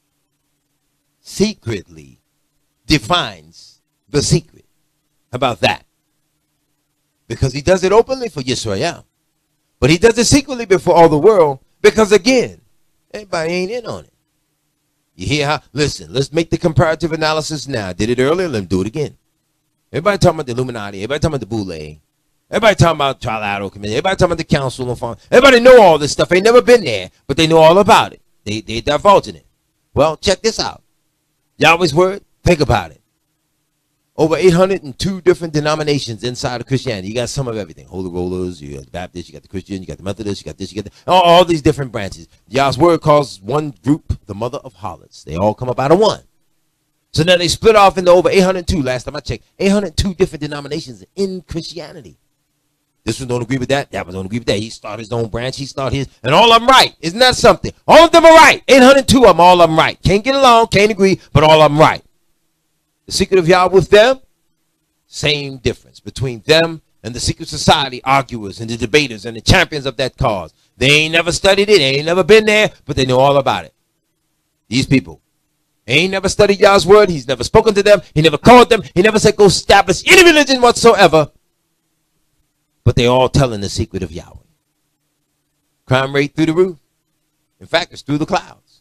A: secretly defines the secret. How about that? Because he does it openly for Yisrael, but he does it secretly before all the world, because again, everybody ain't in on it. You hear how? Listen, let's make the comparative analysis now. I did it earlier, let me do it again. Everybody talking about the Illuminati, everybody talking about the Boule, everybody talking about Trilateral Committee, everybody talking about the Council of Foreign. Everybody know all this stuff. Ain't never been there, but they know all about it. They they divulging it. Well, check this out. Yahweh's word, think about it. Over eight hundred two different denominations inside of Christianity. You got some of everything. Holy Rollers, you got the Baptists, you got the Christian, you got the Methodists, you got this, you got that. All, all these different branches. Yah's word calls one group the mother of harlots. They all come up out of one. So now they split off into over eight hundred two. Last time I checked, eight hundred two different denominations in Christianity. This one don't agree with that. That one don't agree with that. He started his own branch. He started his. And all of them right. Isn't that something? All of them are right. eight hundred two of them, all of them right. Can't get along, can't agree, but all of them right. The secret of Yah with them, same difference between them and the secret society arguers and the debaters and the champions of that cause. They ain't never studied it. They ain't never been there, but they know all about it. These people. They ain't never studied Yah's word. He's never spoken to them. He never called them. He never said go establish any religion whatsoever. But they all telling the secret of Yahweh. Crime rate through the roof. In fact, it's through the clouds.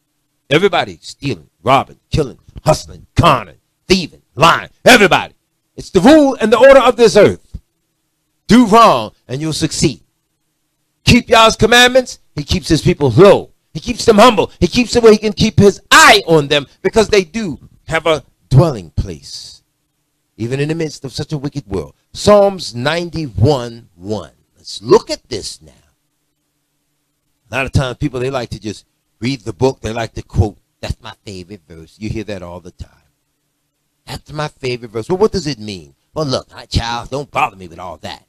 A: Everybody stealing, robbing, killing, hustling, conning, thieving, lying. Everybody. It's the rule and the order of this earth. Do wrong and you'll succeed. Keep Yah's commandments. He keeps his people low. He keeps them humble. He keeps them where he can keep his eye on them because they do have a dwelling place, even in the midst of such a wicked world. Psalms ninety-one one. Let's look at this now. A lot of times people, they like to just read the book. They like to quote. That's my favorite verse. You hear that all the time. That's my favorite verse. Well, what does it mean? Well, look, my child, don't bother me with all that.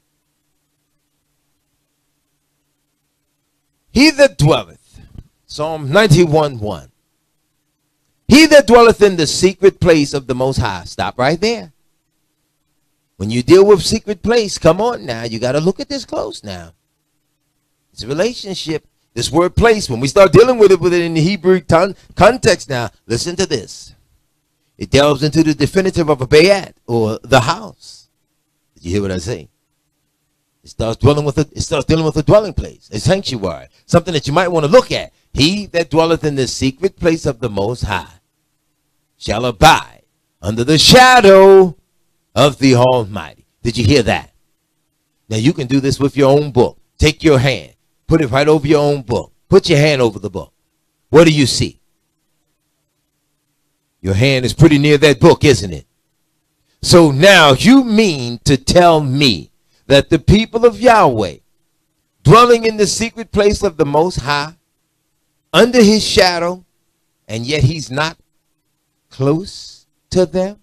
A: He that dwelleth, Psalm ninety-one one. He that dwelleth in the secret place of the Most High. Stop right there. When you deal with secret place, come on now. You got to look at this close now. It's a relationship. This word place, when we start dealing with it, with it in the Hebrew ton, context now, listen to this. It delves into the definitive of a bayat, or the house. Did you hear what I say? It starts dwelling with a, it starts dealing with a dwelling place, a sanctuary, something that you might want to look at. He that dwelleth in the secret place of the Most High shall abide under the shadow of the Almighty. Did you hear that? Now you can do this with your own book. Take your hand, put it right over your own book. Put your hand over the book. What do you see? Your hand is pretty near that book, isn't it? So now you mean to tell me that the people of Yahweh, dwelling in the secret place of the Most High, under his shadow, and yet he's not close to them?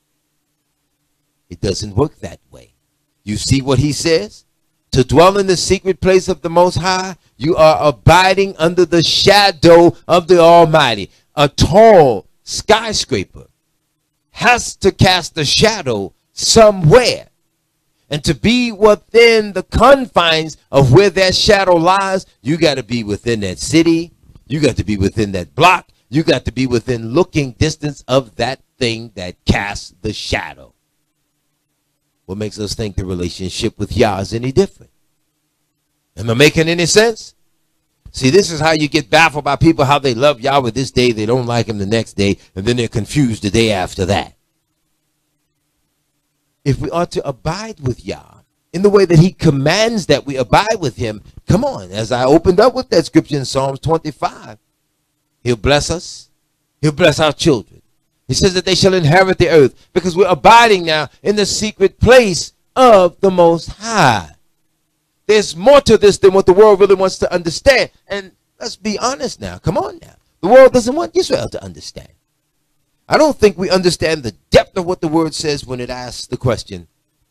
A: It doesn't work that way. You see what he says? To dwell in the secret place of the Most High, you are abiding under the shadow of the Almighty. A tall skyscraper has to cast a shadow somewhere. And to be within the confines of where that shadow lies, you got to be within that city. You got to be within that block. You got to be within looking distance of that thing that casts the shadow. What makes us think the relationship with Yah is any different? Am I making any sense? See, this is how you get baffled by people, how they love Yahweh this day, they don't like him the next day, and then they're confused the day after that. If we are to abide with Yah in the way that he commands that we abide with him, come on, as I opened up with that scripture in Psalms twenty-five, he'll bless us. He'll bless our children. He says that they shall inherit the earth because we're abiding now in the secret place of the Most High. There's more to this than what the world really wants to understand. And let's be honest now. Come on now. The world doesn't want Israel to understand. I don't think we understand the depth of what the word says when it asks the question,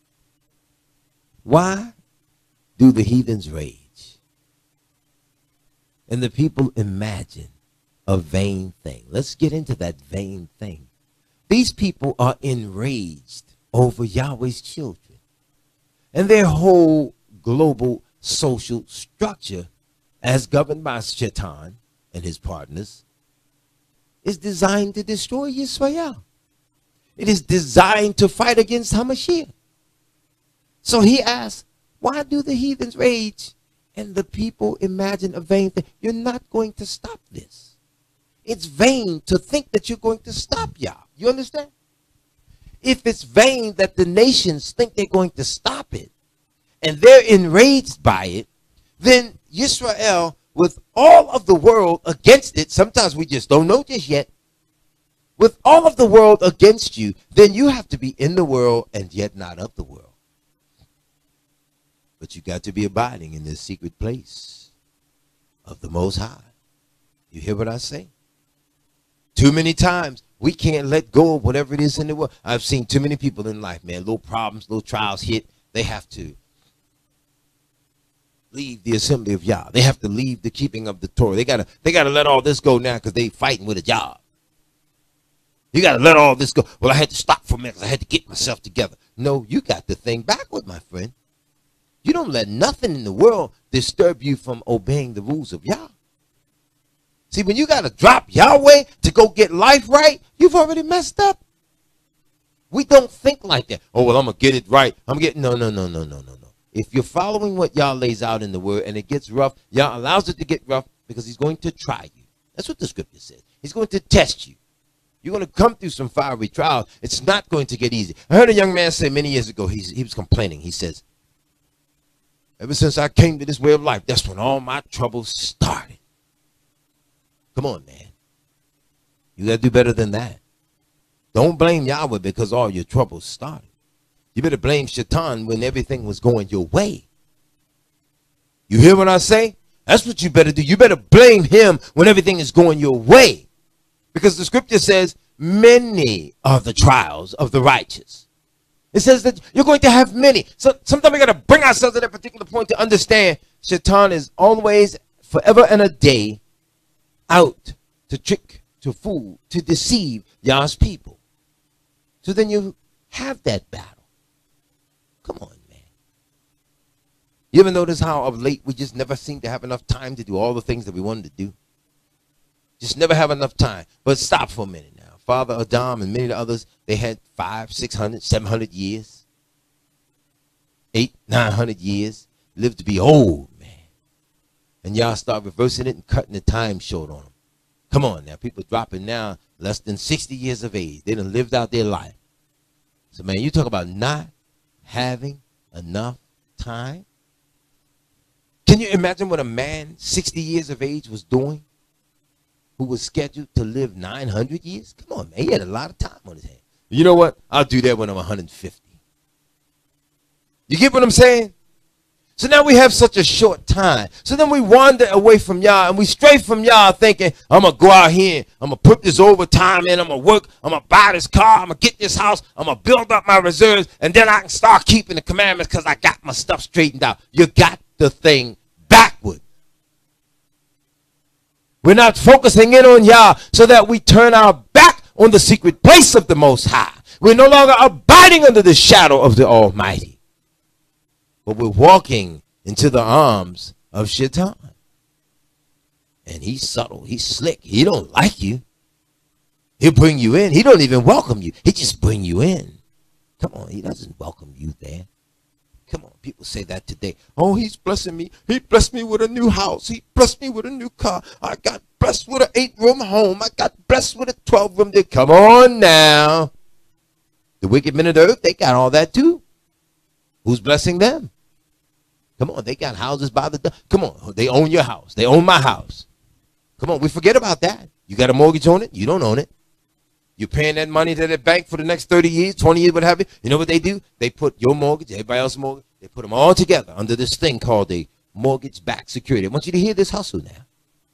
A: why do the heathens rage and the people imagine a vain thing? Let's get into that vain thing. These people are enraged over Yahweh's children, and their whole global social structure, as governed by Shaitan and his partners, is designed to destroy Yisrael. It is designed to fight against Hamashiach. So he asks, why do the heathens rage and the people imagine a vain thing? You're not going to stop this. It's vain to think that you're going to stop Yah. You understand? If it's vain that the nations think they're going to stop it, and they're enraged by it, then Yisrael, with all of the world against it, sometimes we just don't know just yet, with all of the world against you, then you have to be in the world and yet not of the world. But you got to be abiding in this secret place of the Most High. You hear what I say? Too many times we can't let go of whatever it is in the world. I've seen too many people in life, man, little problems, little trials hit. They have to leave the assembly of Yah. They have to leave the keeping of the Torah. They gotta, they gotta let all this go now because they fighting with a job. You gotta let all this go. Well, I had to stop for a minute because I had to get myself together. No, you got the thing backward, my friend. You don't let nothing in the world disturb you from obeying the rules of Yah. See, when you gotta drop Yahweh to go get life right, you've already messed up. We don't think like that. Oh, well, I'm gonna get it right. I'm getting no, no, no, no, no, no, no. If you're following what Yah lays out in the word and it gets rough, Yah allows it to get rough because he's going to try you. That's what the scripture says. He's going to test you. You're going to come through some fiery trials. It's not going to get easy. I heard a young man say many years ago, he's, he was complaining. He says, ever since I came to this way of life, that's when all my troubles started. Come on, man. You got to do better than that. Don't blame Yahweh because all your troubles started. You better blame Shaitan when everything was going your way. You hear what I say? That's what you better do. You better blame him when everything is going your way. Because the scripture says, many are the trials of the righteous. It says that you're going to have many. So sometimes we got to bring ourselves to that particular point to understand Shaitan is always, forever and a day, out to trick, to fool, to deceive Yah's people. So then you have that battle. Come on, man. You ever notice how of late we just never seem to have enough time to do all the things that we wanted to do? Just never have enough time. But stop for a minute now. Father Adam and many of the others, they had five, six hundred, seven hundred years. Eight, nine hundred years. Lived to be old, man. And y'all start reversing it and cutting the time short on them. Come on now. People dropping now less than sixty years of age. They done lived out their life. So, man, you talk about not having enough time. Can you imagine what a man sixty years of age was doing? Who was scheduled to live nine hundred years? Come on, man. He had a lot of time on his hands. You know what? I'll do that when I'm one hundred fifty. You get what I'm saying? So now we have such a short time. So then we wander away from Yah and we stray from Yah thinking, I'm going to go out here and I'm going to put this overtime in. I'm going to work. I'm going to buy this car. I'm going to get this house. I'm going to build up my reserves. And then I can start keeping the commandments because I got my stuff straightened out. You got the thing backward. We're not focusing in on Yah so that we turn our back on the secret place of the Most High. We're no longer abiding under the shadow of the Almighty. But we're walking into the arms of Shaitan. And he's subtle. He's slick. He don't like you. He'll bring you in. He don't even welcome you. He just bring you in. Come on. He doesn't welcome you there. Come on. People say that today. Oh, he's blessing me. He blessed me with a new house. He blessed me with a new car. I got blessed with an eight-room home. I got blessed with a twelve-room. Come on now. The wicked men of the earth, they got all that too. Who's blessing them? Come on, they got houses by the... Come on, they own your house. They own my house. Come on, we forget about that. You got a mortgage on it? You don't own it. You're paying that money to that bank for the next thirty years, twenty years, what have you. You know what they do? They put your mortgage, everybody else's mortgage, they put them all together under this thing called a mortgage-backed security. I want you to hear this hustle now.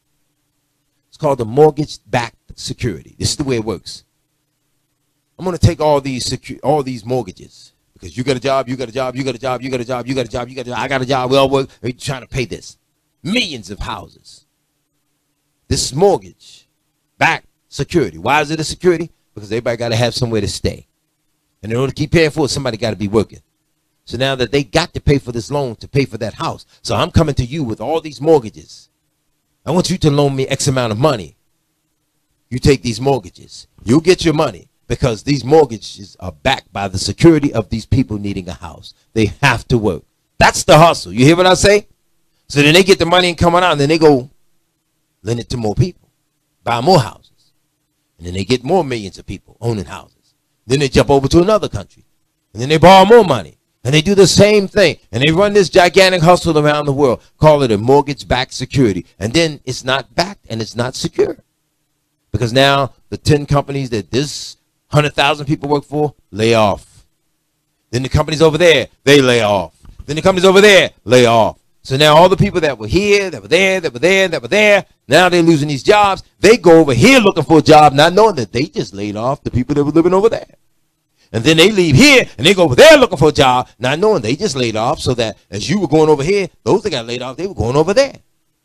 A: It's called the mortgage-backed security. This is the way it works. I'm going to take all these secu all these mortgages. Because you got a job, you got a job, you got a job, you got a job, you got a job, you got a job, I got a job, we all work, we're trying to pay this. Millions of houses. This mortgage back security. Why is it a security? Because everybody got to have somewhere to stay. And in order to keep paying for it, somebody got to be working. So now that they got to pay for this loan to pay for that house. So I'm coming to you with all these mortgages. I want you to loan me X amount of money. You take these mortgages. You'll get your money. Because these mortgages are backed by the security of these people needing a house. They have to work. That's the hustle. You hear what I say? So then they get the money and coming out, and then they go lend it to more people, buy more houses. And then they get more millions of people owning houses. Then they jump over to another country. And then they borrow more money. And they do the same thing. And they run this gigantic hustle around the world. Call it a mortgage-backed security. And then it's not backed and it's not secure. Because now the ten companies that this one hundred thousand people work for, lay off. Then the companies over there, they lay off. Then the companies over there, lay off. So now all the people that were here, that were there, that were there, that were there, now they're losing these jobs. They go over here looking for a job, not knowing that they just laid off the people that were living over there. And then they leave here, and they go over there looking for a job, not knowing they just laid off, so that as you were going over here, those that got laid off, they were going over there.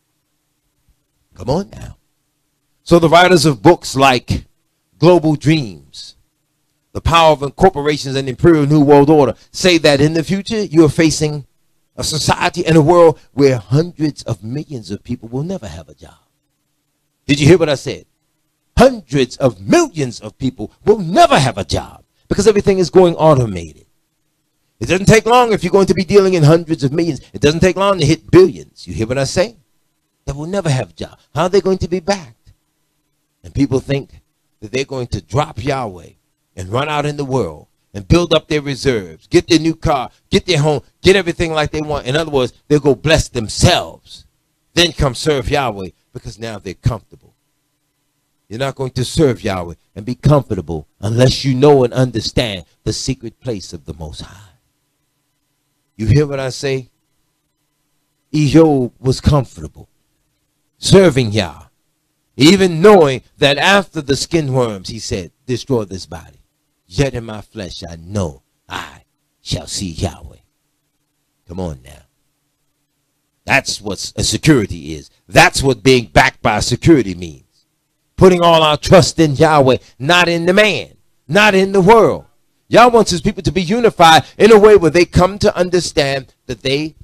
A: Come on now. So the writers of books like Global Dreams, The Power of Corporations and Imperial New World Order say that in the future you are facing a society and a world where hundreds of millions of people will never have a job. Did you hear what I said? Hundreds of millions of people will never have a job because everything is going automated. It doesn't take long if you're going to be dealing in hundreds of millions. It doesn't take long to hit billions. You hear what I say? That will never have a job. How are they going to be backed? And people think that they're going to drop Yahweh and run out in the world and build up their reserves, get their new car, get their home, get everything like they want. In other words, they'll go bless themselves, then come serve Yahweh because now they're comfortable. You're not going to serve Yahweh and be comfortable unless you know and understand the secret place of the Most High. You hear what I say? Job was comfortable serving Yah, even knowing that after the skin worms, he said, destroy this body. Yet in my flesh I know I shall see Yahweh. Come on now. That's what a security is. That's what being backed by security means. Putting all our trust in Yahweh, not in the man, not in the world. Yah wants his people to be unified in a way where they come to understand that they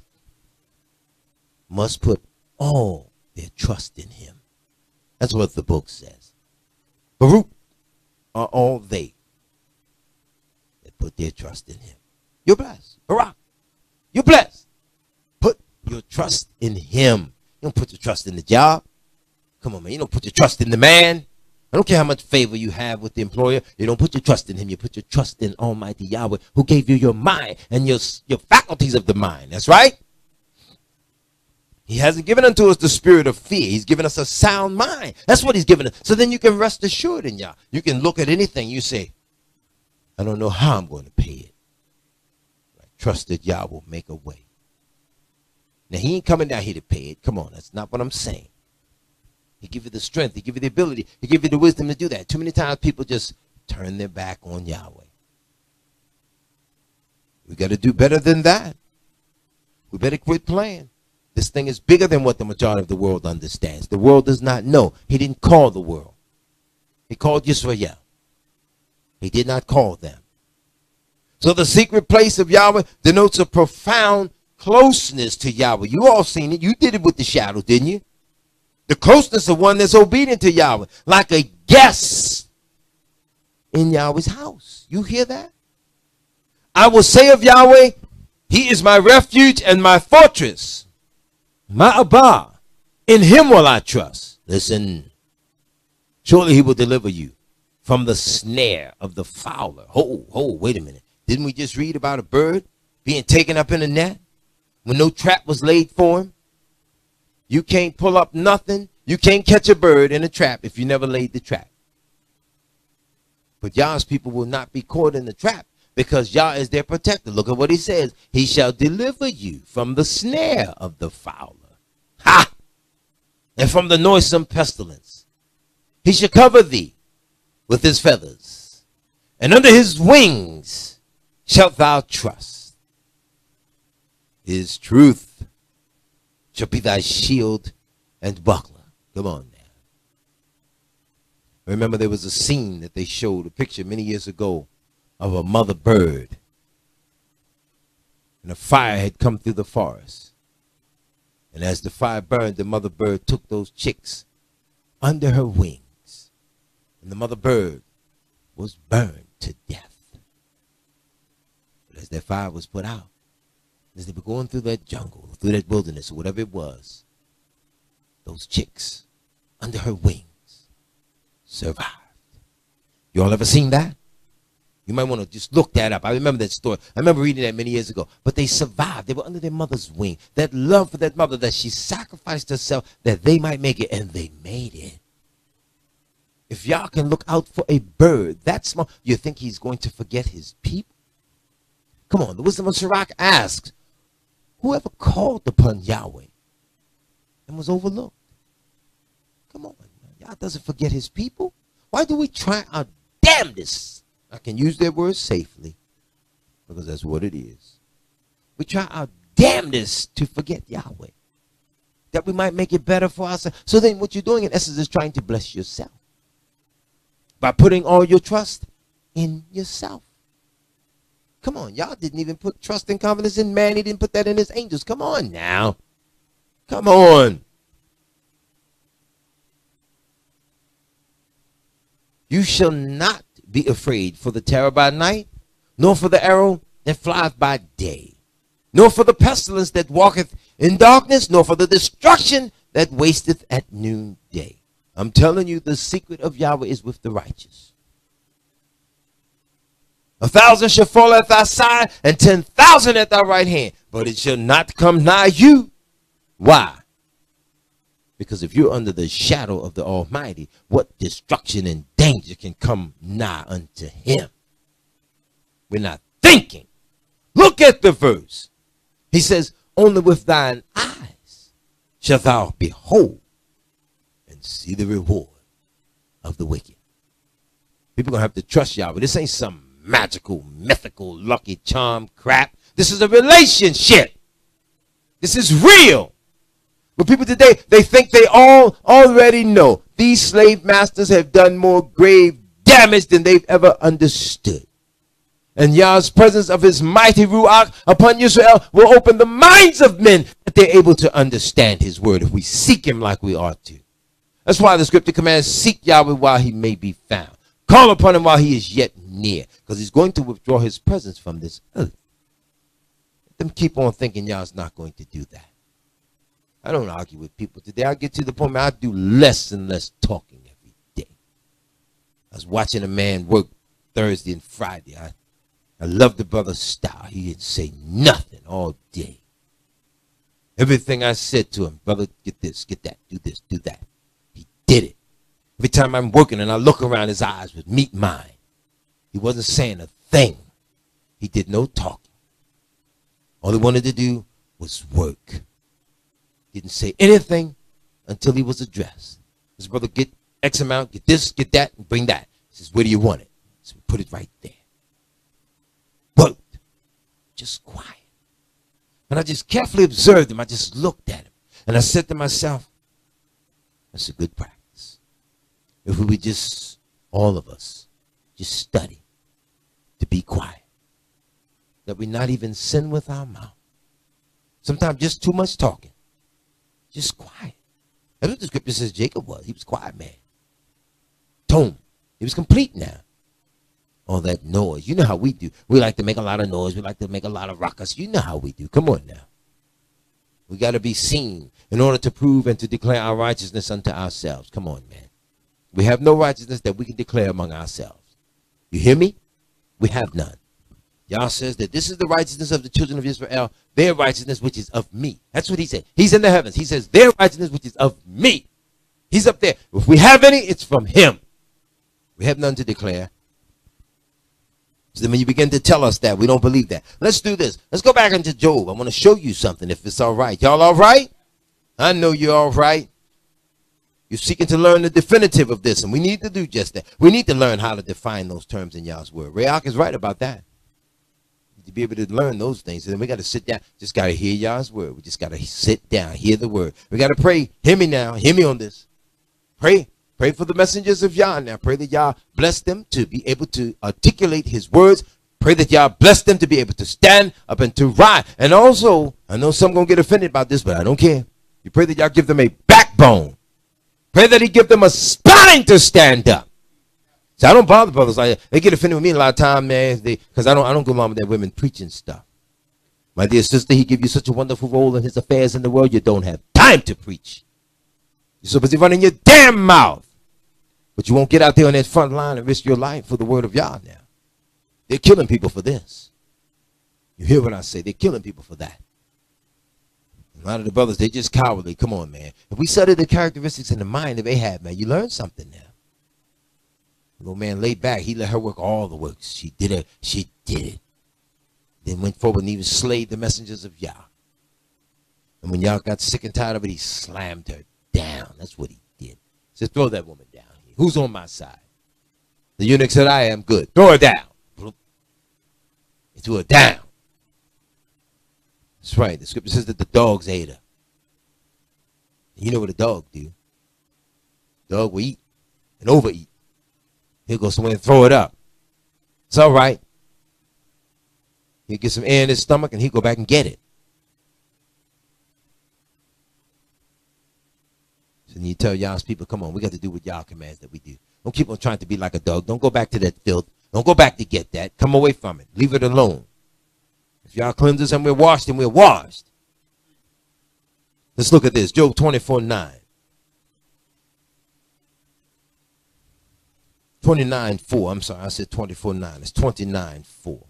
A: must put all their trust in him. That's what the book says. Baruch are all they that put their trust in him. You're blessed. Baruch. You're blessed. Put your trust in him. You don't put your trust in the job. Come on, man. You don't put your trust in the man. I don't care how much favor you have with the employer. You don't put your trust in him. You put your trust in Almighty Yahweh, who gave you your mind and your, your faculties of the mind. That's right. He hasn't given unto us the spirit of fear. He's given us a sound mind. That's what he's given us. So then you can rest assured in Yah. You can look at anything. You say, I don't know how I'm going to pay it. I trust that Yah will make a way. Now, he ain't coming down here to pay it. Come on. That's not what I'm saying. He give you the strength. He give you the ability. He give you the wisdom to do that. Too many times people just turn their back on Yahweh. We got to do better than that. We better quit playing. This thing is bigger than what the majority of the world understands. The world does not know. He didn't call the world. He called Yisrael. He did not call them. So the secret place of Yahweh denotes a profound closeness to Yahweh. You all seen it. You did it with the shadow, didn't you? The closeness of one that's obedient to Yahweh, like a guest in Yahweh's house. You hear that? I will say of Yahweh, he is my refuge and my fortress, my Abba. In him will I trust. Listen, surely he will deliver you from the snare of the fowler. Hold, hold, wait a minute. Didn't we just read about a bird being taken up in a net when no trap was laid for him? You can't pull up nothing. You can't catch a bird in a trap if you never laid the trap. But Yah's people will not be caught in the trap because Yah is their protector. Look at what he says. He shall deliver you from the snare of the fowler. Ha! And from the noisome pestilence. He shall cover thee with his feathers. And under his wings shalt thou trust. His truth shall be thy shield and buckler. Come on now. Remember there was a scene that they showed, a picture many years ago of a mother bird. And a fire had come through the forest. And as the fire burned, the mother bird took those chicks under her wings. And the mother bird was burned to death. But as that fire was put out, as they were going through that jungle, through that wilderness, or whatever it was, those chicks under her wings survived. You all ever seen that? You might want to just look that up. I remember that story. I remember reading that many years ago. But they survived. They were under their mother's wing. That love for that mother, that she sacrificed herself that they might make it, and they made it. If y'all can look out for a bird that small, you think he's going to forget his people? Come on, the wisdom of Sirach asks, whoever called upon Yahweh and was overlooked? Come on, Yah doesn't forget his people. Why do we try our damnedest? I can use that word safely because that's what it is. We try our damnedest to forget Yahweh, that we might make it better for ourselves. So then what you're doing in essence is trying to bless yourself by putting all your trust in yourself. Come on, y'all didn't even put trust and confidence in man. He didn't put that in his angels. Come on now. Come on. You shall not be afraid for the terror by night, nor for the arrow that flieth by day, nor for the pestilence that walketh in darkness, nor for the destruction that wasteth at noonday. I'm telling you, the secret of Yahweh is with the righteous. A thousand shall fall at thy side and ten thousand at thy right hand, but it shall not come nigh you. Why? Because if you're under the shadow of the Almighty, what destruction and danger can come nigh unto him? We're not thinking. Look at the verse. He says, only with thine eyes shalt thou behold and see the reward of the wicked. People are going to have to trust Yahweh. This ain't some magical, mythical, lucky charm crap. This is a relationship. This is real. But people today, they think they all already know. These slave masters have done more grave damage than they've ever understood. And Yah's presence of his mighty Ruach upon Israel will open the minds of men that they're able to understand his word if we seek him like we ought to. That's why the scripture commands, seek Yahweh while he may be found. Call upon him while he is yet near, because he's going to withdraw his presence from this earth. Let them keep on thinking Yah's not going to do that. I don't argue with people today. I get to the point where I do less and less talking every day. I was watching a man work Thursday and Friday. I, I love the brother's style. He didn't say nothing all day. Everything I said to him, brother, get this, get that, do this, do that. He did it. Every time I'm working and I look around, his eyes would meet mine. He wasn't saying a thing. He did no talking. All he wanted to do was work. Didn't say anything until he was addressed. His brother, get X amount, get this, get that, and bring that. He says, where do you want it? So we put it right there. Worked. Just quiet. And I just carefully observed him. I just looked at him. And I said to myself, that's a good practice. If we would just, all of us, just study to be quiet. That we not even sin with our mouth. Sometimes just too much talking. Just quiet. That's what the scripture says Jacob was. He was quiet, man. Tone. He was complete now. All that noise. You know how we do. We like to make a lot of noise. We like to make a lot of ruckus. You know how we do. Come on now. We got to be seen in order to prove and to declare our righteousness unto ourselves. Come on, man. We have no righteousness that we can declare among ourselves. You hear me? We have none. Yah says that this is the righteousness of the children of Israel, their righteousness which is of me. That's what he said. He's in the heavens. He says their righteousness which is of me. He's up there. If we have any, it's from him. We have none to declare. So then when you begin to tell us that, we don't believe that. Let's do this. Let's go back into Job. I want to show you something if it's all right. Y'all all right? I know you're all right. You're seeking to learn the definitive of this, and we need to do just that. We need to learn how to define those terms in Yah's word. Rayach is right about that. To be able to learn those things, and then we got to sit down. Just got to hear Yah's word. We just got to sit down, hear the word. We got to pray. Hear me now. Hear me on this. Pray. Pray for the messengers of Yah now. Pray that Yah bless them to be able to articulate his words. Pray that Yah bless them to be able to stand up and to ride. And also, I know some going to get offended about this, but I don't care. You pray that Yah give them a backbone. Pray that he give them a spine to stand up. So I don't bother brothers like that. They get offended with me a lot of time, man, because I don't I don't go along with that women preaching stuff. My dear sister, he give you such a wonderful role in his affairs in the world, you don't have time to preach. You're so busy running your damn mouth. But you won't get out there on that front line and risk your life for the word of Yah now. They're killing people for this. You hear what I say? They're killing people for that. A lot of the brothers, they just cowardly. Come on, man. If we study the characteristics in the mind that they have, man, you learn something now. The little man laid back. He let her work all the works. She did it. She did it. Then went forward and even slayed the messengers of Yah. And when Yah got sick and tired of it, he slammed her down. That's what he did. He said, throw that woman down here. Who's on my side? The eunuch said, I am good. Throw her down. He threw her down. That's right. The scripture says that the dogs ate her. And you know what a dog do. Dog will eat and overeat. He'll go somewhere and throw it up. It's all right. He'll get some air in his stomach and he'll go back and get it. So then you tell Yah's people, come on, we got to do what Yah commands that we do. Don't keep on trying to be like a dog. Don't go back to that filth. Don't go back to get that. Come away from it. Leave it alone. If Yah cleanses and we're washed, then we're washed. Let's look at this. Job twenty-four nine. twenty-nine four. I'm sorry, I said twenty-four nine. It's twenty-nine four.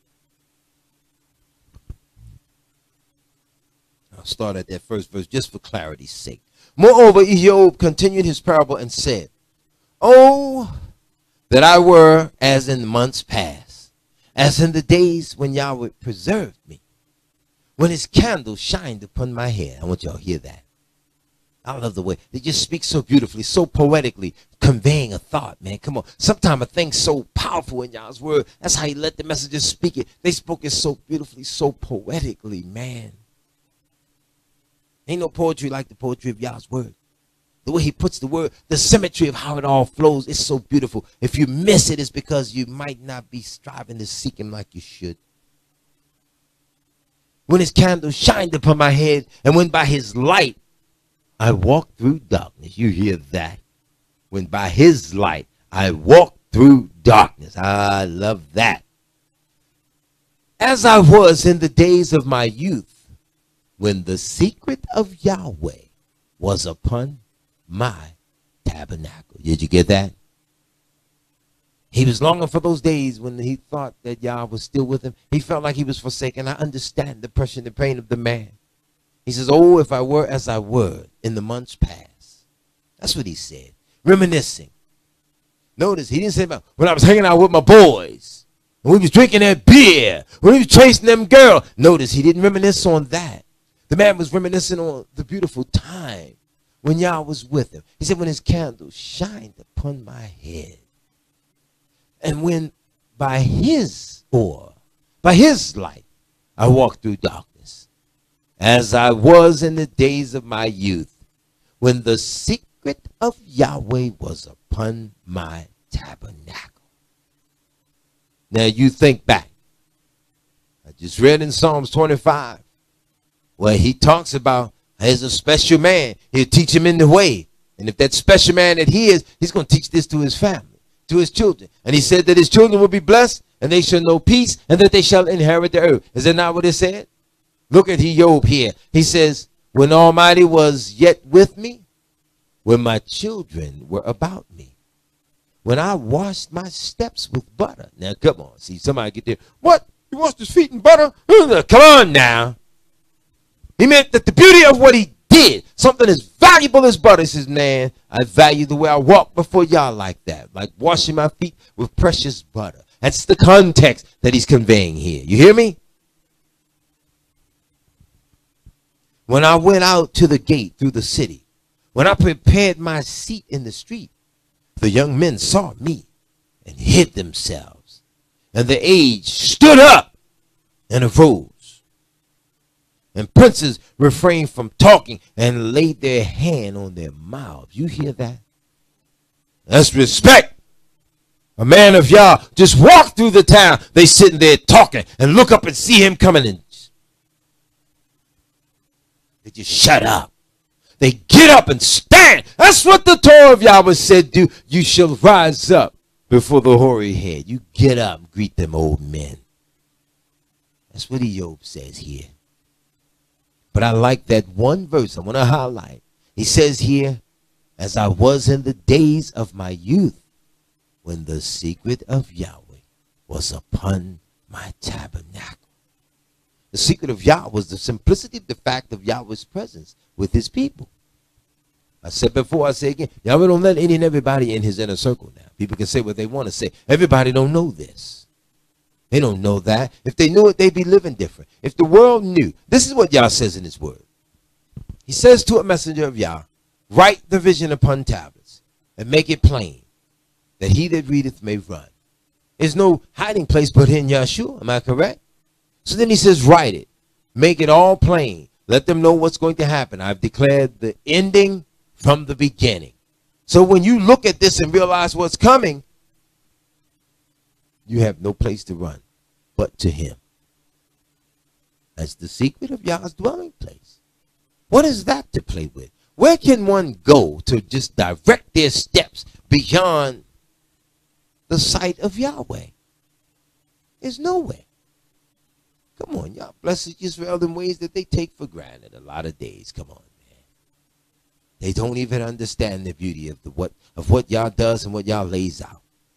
A: I'll start at that first verse just for clarity's sake. Moreover, Job continued his parable and said, "Oh, that I were as in months past, as in the days when Yahweh preserved me, when his candle shined upon my head." I want y'all to hear that. I love the way they just speak so beautifully, so poetically, conveying a thought, man. Come on. Sometimes a thing's so powerful in y'all's word. That's how he let the messengers speak it. They spoke it so beautifully, so poetically, man. Ain't no poetry like the poetry of Yah's word. The way he puts the word, the symmetry of how it all flows, it's so beautiful. If you miss it, it's because you might not be striving to seek him like you should. When his candle shined upon my head, and when by his light I walked through darkness. You hear that? When by his light I walked through darkness. I love that. As I was in the days of my youth, when the secret of Yahweh was upon my tabernacle. Did you get that? He was longing for those days when he thought that Yah was still with him. He felt like he was forsaken. I understand the pressure and the pain of the man. He says, "Oh, if I were as I were in the months past." That's what he said. Reminiscing. Notice he didn't say about when I was hanging out with my boys, when we was drinking that beer, when we was chasing them girls. Notice he didn't reminisce on that. The man was reminiscing on the beautiful time when Yah was with him. He said, when his candle shined upon my head, and when by his or by his light I walked through darkness, as I was in the days of my youth, when the secret of Yahweh was upon my tabernacle. Now you think back. I just read in Psalms twenty-five where he talks about there's a special man. He'll teach him in the way. And if that special man that he is, he's going to teach this to his family, to his children. And he said that his children will be blessed, and they shall know peace, and that they shall inherit the earth. Is that not what it said? Look at Job here. He says, when Almighty was yet with me, when my children were about me, when I washed my steps with butter. Now, come on. See, somebody get there. What? He washed his feet in butter? Come on now. He meant that the beauty of what he did, something as valuable as butter, he says, man, I value the way I walk before y'all like that, like washing my feet with precious butter. That's the context that he's conveying here. You hear me? When I went out to the gate through the city, when I prepared my seat in the street, the young men saw me and hid themselves, and the aged stood up and arose. And princes refrained from talking and laid their hand on their mouths. You hear that? That's respect. A man of Yah just walk through the town. They sitting there talking and look up and see him coming in. They just shut up. They get up and stand. That's what the Torah of Yahweh said, do. You shall rise up before the hoary head. You get up and greet them old men. That's what Job says here. But I like that one verse I want to highlight. He says here, as I was in the days of my youth, when the secret of Yahweh was upon my tabernacle. The secret of Yah was the simplicity of the fact of Yahweh's presence with his people. I said before, I say again, Yahweh don't let any and everybody in his inner circle now. People can say what they want to say. Everybody don't know this. They don't know that. If they knew it, they'd be living different. If the world knew, this is what Yah says in his word. He says to a messenger of Yah, write the vision upon tablets and make it plain, that he that readeth may run. There's no hiding place but in Yahshua. Am I correct? So then he says, write it. Make it all plain. Let them know what's going to happen. I've declared the ending from the beginning. So when you look at this and realize what's coming, you have no place to run but to him. That's the secret of Yah's dwelling place. What is that to play with? Where can one go to just direct their steps beyond the sight of Yahweh? There's nowhere. Come on, Yah blesses Israel in ways that they take for granted a lot of days. Come on, man. They don't even understand the beauty of the what of what Yah does and what Yah lays out.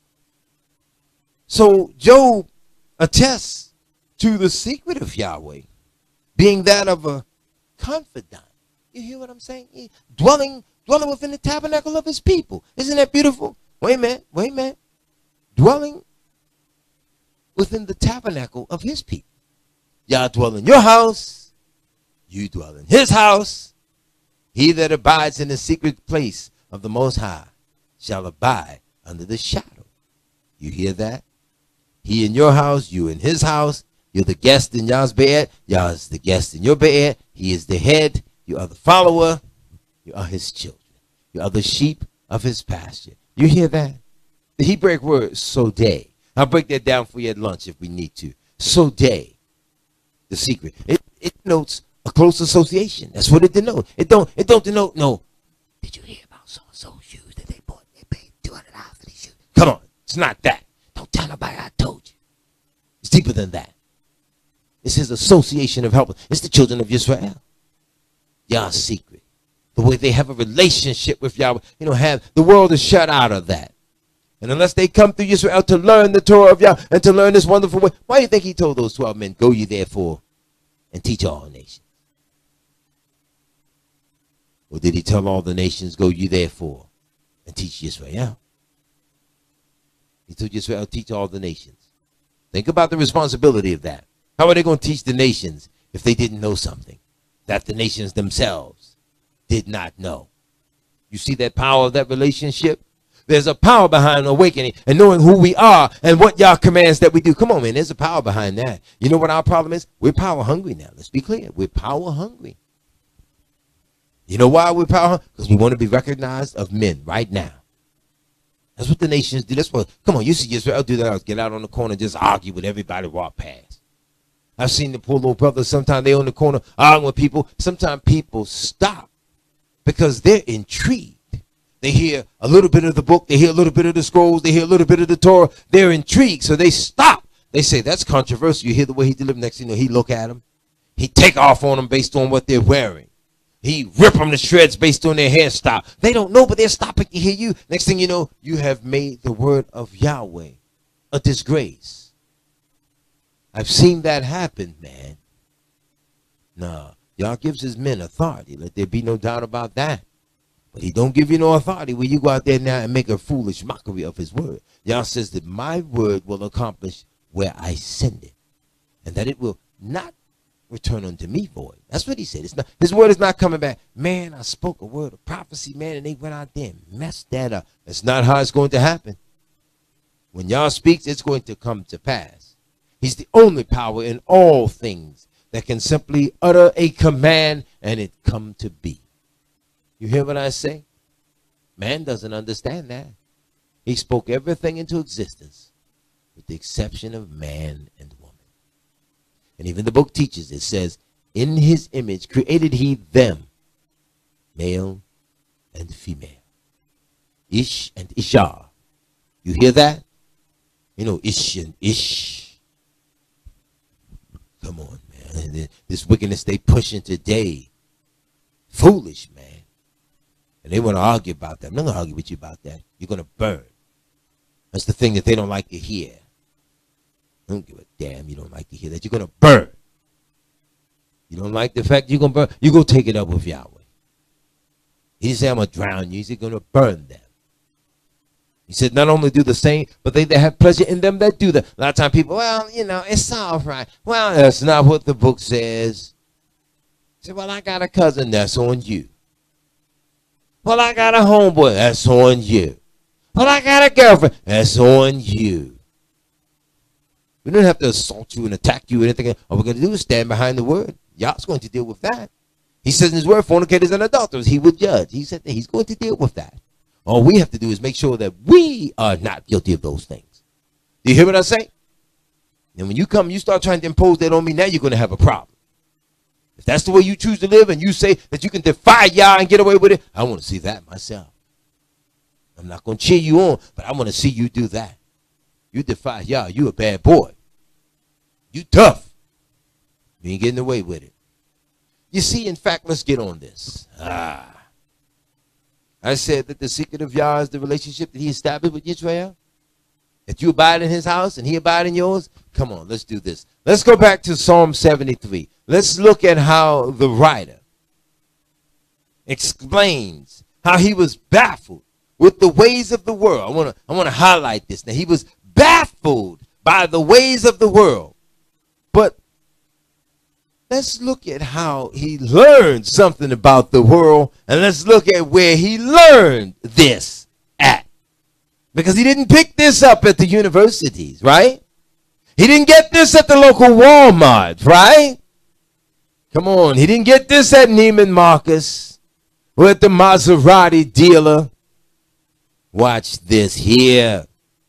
A: So Job attests to the secret of Yahweh being that of a confidant. You hear what I'm saying? He, dwelling, dwelling within the tabernacle of his people. Isn't that beautiful? Wait a minute, wait a minute. Dwelling within the tabernacle of his people. Yah dwell in your house, you dwell in his house. He that abides in the secret place of the Most High shall abide under the shadow. You hear that? He in your house, you in his house. You're the guest in Yah's bed. Yah is the guest in your bed. He is the head. You are the follower. You are his children. You are the sheep of his pasture. You hear that? The Hebrew word, sodeh. I'll break that down for you at lunch if we need to. Sodeh, the secret. It, it denotes a close association. That's what it denotes. It don't, it don't denote, no. Did you hear about so-and-so shoes that they bought? They paid two hundred dollars for these shoes. Come on. It's not that. Don't tell nobody I told you. It's deeper than that. It's his association of helpers. It's the children of Israel. Yah's secret. The way they have a relationship with Yahweh. You know, have the world is shut out of that. And unless they come through Israel to learn the Torah of Yah and to learn this wonderful way, why do you think he told those twelve men, go ye therefore and teach all nations? Or did he tell all the nations, go ye therefore and teach Israel? He told Israel, teach all the nations. Think about the responsibility of that. How are they going to teach the nations if they didn't know something that the nations themselves did not know? You see that power of that relationship? There's a power behind awakening and knowing who we are and what Yah commands that we do. Come on, man. There's a power behind that. You know what our problem is? We're power hungry now. Let's be clear. We're power hungry. You know why we're power hungry? Because we want to be recognized of men right now. That's what the nations do. That's what, come on, you see Israel do that. Get out on the corner and just argue with everybody walk past. I've seen the poor little brothers. Sometimes they on the corner arguing with people. Sometimes people stop because they're intrigued. They hear a little bit of the book. They hear a little bit of the scrolls. They hear a little bit of the Torah. They're intrigued. So they stop. They say, that's controversial. You hear the way he delivered. Next thing you know, he look at them. He take off on them based on what they're wearing. He rip them to shreds based on their hairstyle. They don't know, but they're stopping to hear you. Next thing you know, you have made the word of Yahweh a disgrace. I've seen that happen, man. Nah, Yah gives his men authority. Let there be no doubt about that. But he don't give you no authority when you go out there now and make a foolish mockery of his word. Yah says that my word will accomplish where I send it. And that it will not return unto me void. That's what he said. It's not, his word is not coming back. Man, I spoke a word of prophecy, man, and they went out there and messed that up. That's not how it's going to happen. When Yah speaks, it's going to come to pass. He's the only power in all things that can simply utter a command and it come to be. You hear what I say? Man doesn't understand that. He spoke everything into existence with the exception of man and woman. And even the book teaches, it says, in his image created he them, male and female. Ish and Isha. You hear that? You know, Ish and Ish. Come on, man. This wickedness they pushing today. Foolish, man. And they want to argue about that. I'm not going to argue with you about that. You're going to burn. That's the thing that they don't like to hear. I don't give a damn you don't like to hear that. You're going to burn. You don't like the fact you're going to burn. You go take it up with Yahweh. He didn't say I'm going to drown you. He said going to burn them. He said not only do the same, but they that have pleasure in them that do that. A lot of times people, well, you know, it's all right. Well, that's not what the book says. He said, well, I got a cousin. That's on you. Well, I got a homeboy. That's on you. Well, I got a girlfriend. That's on you. We don't have to assault you and attack you or anything. All we're going to do is stand behind the word. Yah's going to deal with that. He says in his word, fornicators and adulterers, he would judge. He said that he's going to deal with that. All we have to do is make sure that we are not guilty of those things. Do you hear what I say? And when you come, you start trying to impose that on me, now you're going to have a problem. If that's the way you choose to live and you say that you can defy Yah and get away with it, I want to see that myself. I'm not going to cheer you on, but I want to see you do that. You defy Yah, you a bad boy. You tough. You ain't getting away with it. You see, in fact, let's get on this. Ah. I said that the secret of Yah is the relationship that he established with Israel. If you abide in his house and he abide in yours, come on, let's do this. Let's go back to Psalm seventy-three. Let's look at how the writer explains how he was baffled with the ways of the world. I want to I want to highlight this. Now, he was baffled by the ways of the world. But let's look at how he learned something about the world, and let's look at where he learned this at. Because he didn't pick this up at the universities, right? He didn't get this at the local Walmart, right? Come on, he didn't get this at Neiman Marcus or at the Maserati dealer. Watch this here.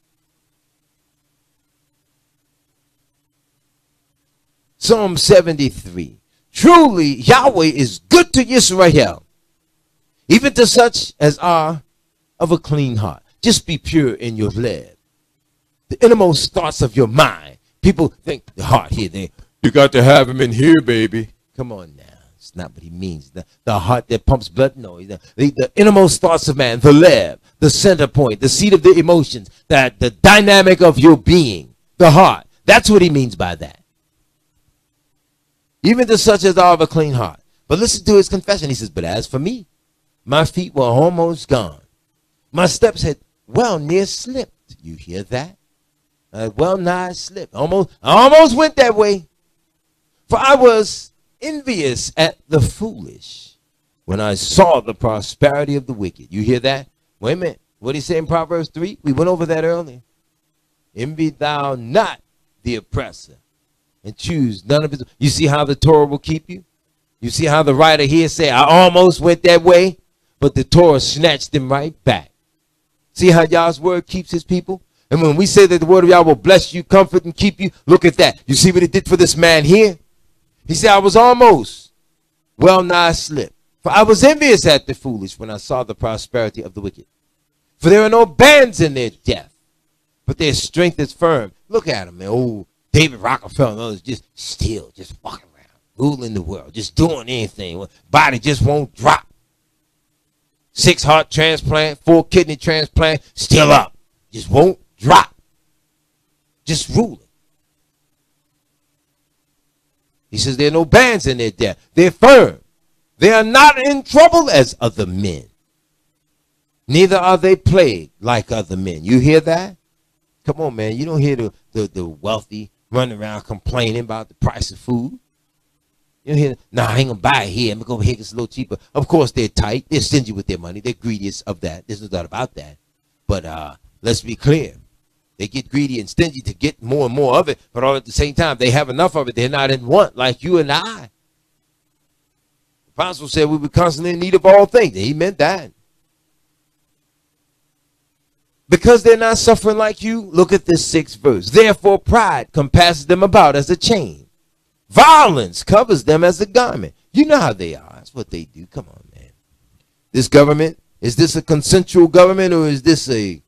A: Psalm seventy-three. Truly, Yahweh is good to Israel, even to such as are of a clean heart. Just be pure in your life. The innermost thoughts of your mind. People think the heart here, they, you got to have him in here, baby. Come on now. It's not what he means. The, the heart that pumps blood, no. The, the, the innermost thoughts of man, the lab, the center point, the seat of the emotions, that the dynamic of your being, the heart. That's what he means by that. Even to such as are of a clean heart. But listen to his confession. He says, but as for me, my feet were almost gone. My steps had well near slipped. You hear that? Uh, well nigh slipped. Almost, I almost went that way. For I was envious at the foolish when I saw the prosperity of the wicked. You hear that? Wait a minute. What did he say in Proverbs three? We went over that earlier. Envy thou not the oppressor, and choose none of his. You see how the Torah will keep you? You see how the writer here say, I almost went that way, but the Torah snatched him right back. See how Yah's word keeps his people? And when we say that the word of Yah will bless you, comfort, and keep you, look at that. You see what it did for this man here? He said, I was almost well nigh slipped. For I was envious at the foolish when I saw the prosperity of the wicked. For there are no bands in their death, but their strength is firm. Look at him, man. Oh, David Rockefeller and others just still, just walking around, ruling the world, just doing anything. Body just won't drop. Six heart transplant, four kidney transplant, still up. Just won't drop. Just ruling. He says there are no bands in their death. They're firm. They are not in trouble as other men. Neither are they plagued like other men. You hear that? Come on, man. You don't hear the, the, the wealthy running around complaining about the price of food. You don't hear, nah, I ain't going to buy it here. I'm going to go over here. It's a little cheaper. Of course, they're tight. They're stingy with their money. They're greedy of that. There's no doubt about that. But uh, let's be clear. They get greedy and stingy to get more and more of it. But all at the same time, they have enough of it. They're not in want like you and I. The apostle said we were constantly in need of all things. He meant that. Because they're not suffering like you, look at this sixth verse. Therefore, pride compasses them about as a chain. Violence covers them as a garment. You know how they are. That's what they do. Come on, man. This government, is this a consensual government or is this a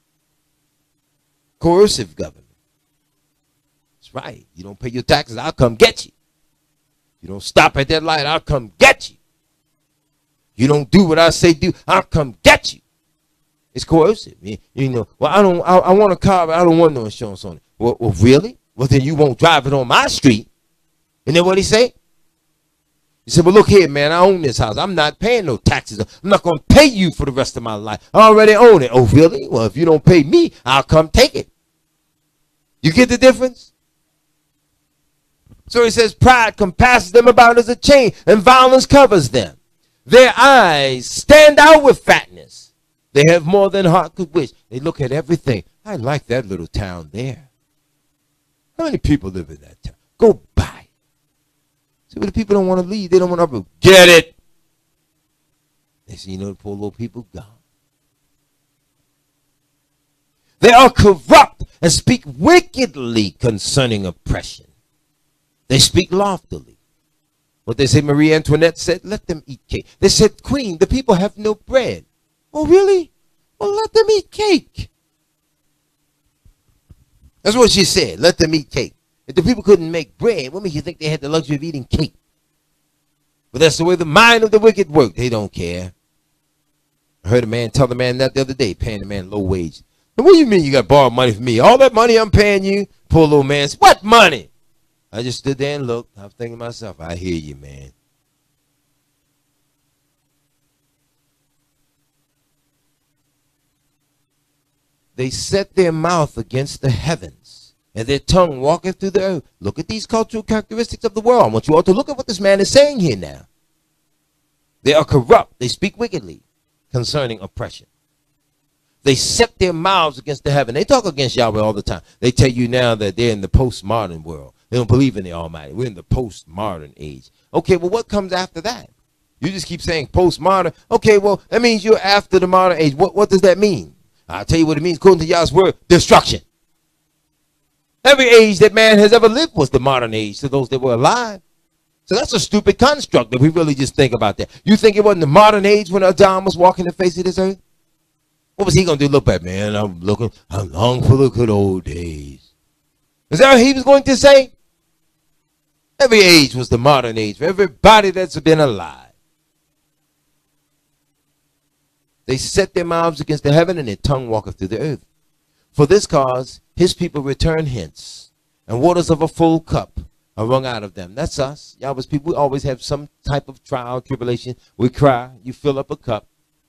A: coercive government? That's right. You don't pay your taxes, I'll come get you. You don't stop at that light, I'll come get you. You don't do what I say do, I'll come get you. It's coercive. You, you know, well, I don't. I, I want a car, but I don't want no insurance on it. Well, well, really? Well, then you won't drive it on my street. And then what he say? He said, well, look here, man. I own this house. I'm not paying no taxes. I'm not going to pay you for the rest of my life. I already own it. Oh, really? Well, if you don't pay me, I'll come take it. You get the difference? So he says, pride compasses them about as a chain, and violence covers them. Their eyes stand out with fatness. They have more than heart could wish. They look at everything. I like that little town there. How many people live in that town? Go buy. See, but the people don't want to leave. They don't want to get it. They say, you know, the poor little people gone. They are corrupt and speak wickedly concerning oppression. They speak loftily. What they say, Marie Antoinette said, let them eat cake. They said, Queen, the people have no bread. Oh, really? Well, let them eat cake. That's what she said. Let them eat cake. If the people couldn't make bread, what makes you think they had the luxury of eating cake? But that's the way the mind of the wicked work. They don't care. I heard a man tell the man that the other day, paying the man low wage. What do you mean you got to borrow money from me? All that money I'm paying you? Poor little man. What money? I just stood there and looked. I was thinking to myself, I hear you, man. They set their mouth against the heavens, and their tongue walketh through the earth. Look at these cultural characteristics of the world. I want you all to look at what this man is saying here now. They are corrupt. They speak wickedly concerning oppression. They set their mouths against the heaven. They talk against Yahweh all the time. They tell you now that they're in the postmodern world. They don't believe in the Almighty. We're in the postmodern age. Okay, well, what comes after that? You just keep saying postmodern. Okay, well, that means you're after the modern age. What, what does that mean? I'll tell you what it means according to Yah's word, destruction. Every age that man has ever lived was the modern age to those that were alive. So that's a stupid construct if we really just think about that. You think it wasn't the modern age when Adam was walking the face of this earth? What was he going to do? Look back, man, I'm looking, I long for the good old days. Is that what he was going to say? Every age was the modern age for everybody that's been alive. They set their mouths against the heaven, and their tongue walketh through the earth. For this cause, his people return hence, and waters of a full cup are wrung out of them. That's us. Yahweh's people, we always have some type of trial, tribulation. We cry. You fill up a cup.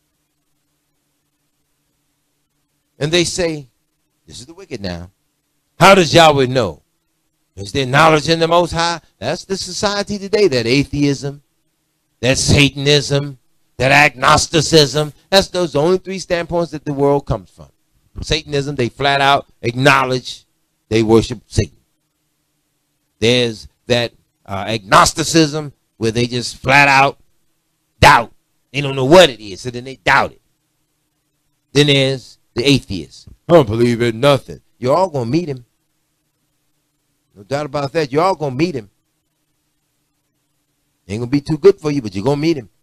A: And they say, this is the wicked now. How does Yahweh know? Is there knowledge in the Most High? That's the society today, that atheism, that Satanism, that agnosticism. That's those only three standpoints that the world comes from. Satanism, they flat out acknowledge they worship Satan. There's that uh, agnosticism where they just flat out doubt. They don't know what it is, so then they doubt it. Then there's the atheist. I don't believe in nothing. You're all going to meet him. No doubt about that. You're all going to meet him. Ain't going to be too good for you, but you're going to meet him.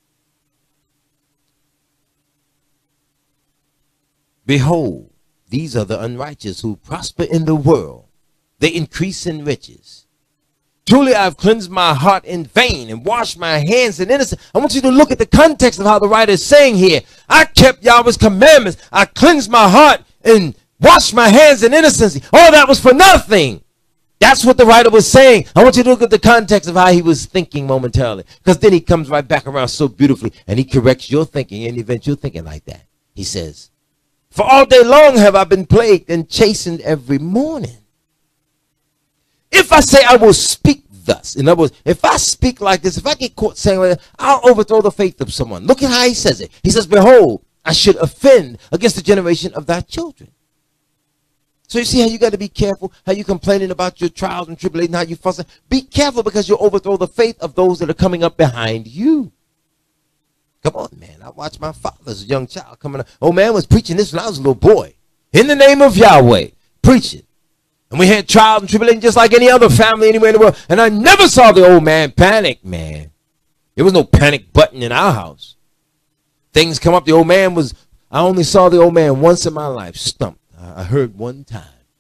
A: Behold, these are the unrighteous who prosper in the world. They increase in riches. Truly, I have cleansed my heart in vain and washed my hands in innocence. I want you to look at the context of how the writer is saying here. I kept Yahweh's commandments. I cleansed my heart and washed my hands in innocence. All that was for nothing. That's what the writer was saying. I want you to look at the context of how he was thinking momentarily. Because then he comes right back around so beautifully and he corrects your thinking in the event you're thinking like that. He says, for all day long have I been plagued and chastened every morning. If I say I will speak thus, in other words, if I speak like this, if I get caught saying like that, I'll overthrow the faith of someone. Look at how he says it. He says, behold, I should offend against the generation of thy children. So you see how you got to be careful, how you complaining about your trials and tribulations, how you fussing. Be careful because you'll overthrow the faith of those that are coming up behind you. Come on, man. I watched my father as a young child coming up. Old man was preaching this when I was a little boy. In the name of Yahweh, preaching. And we had trials and tribulations just like any other family anywhere in the world. And I never saw the old man panic, man. There was no panic button in our house. Things come up. The old man was, I only saw the old man once in my life, stumped. I heard one time.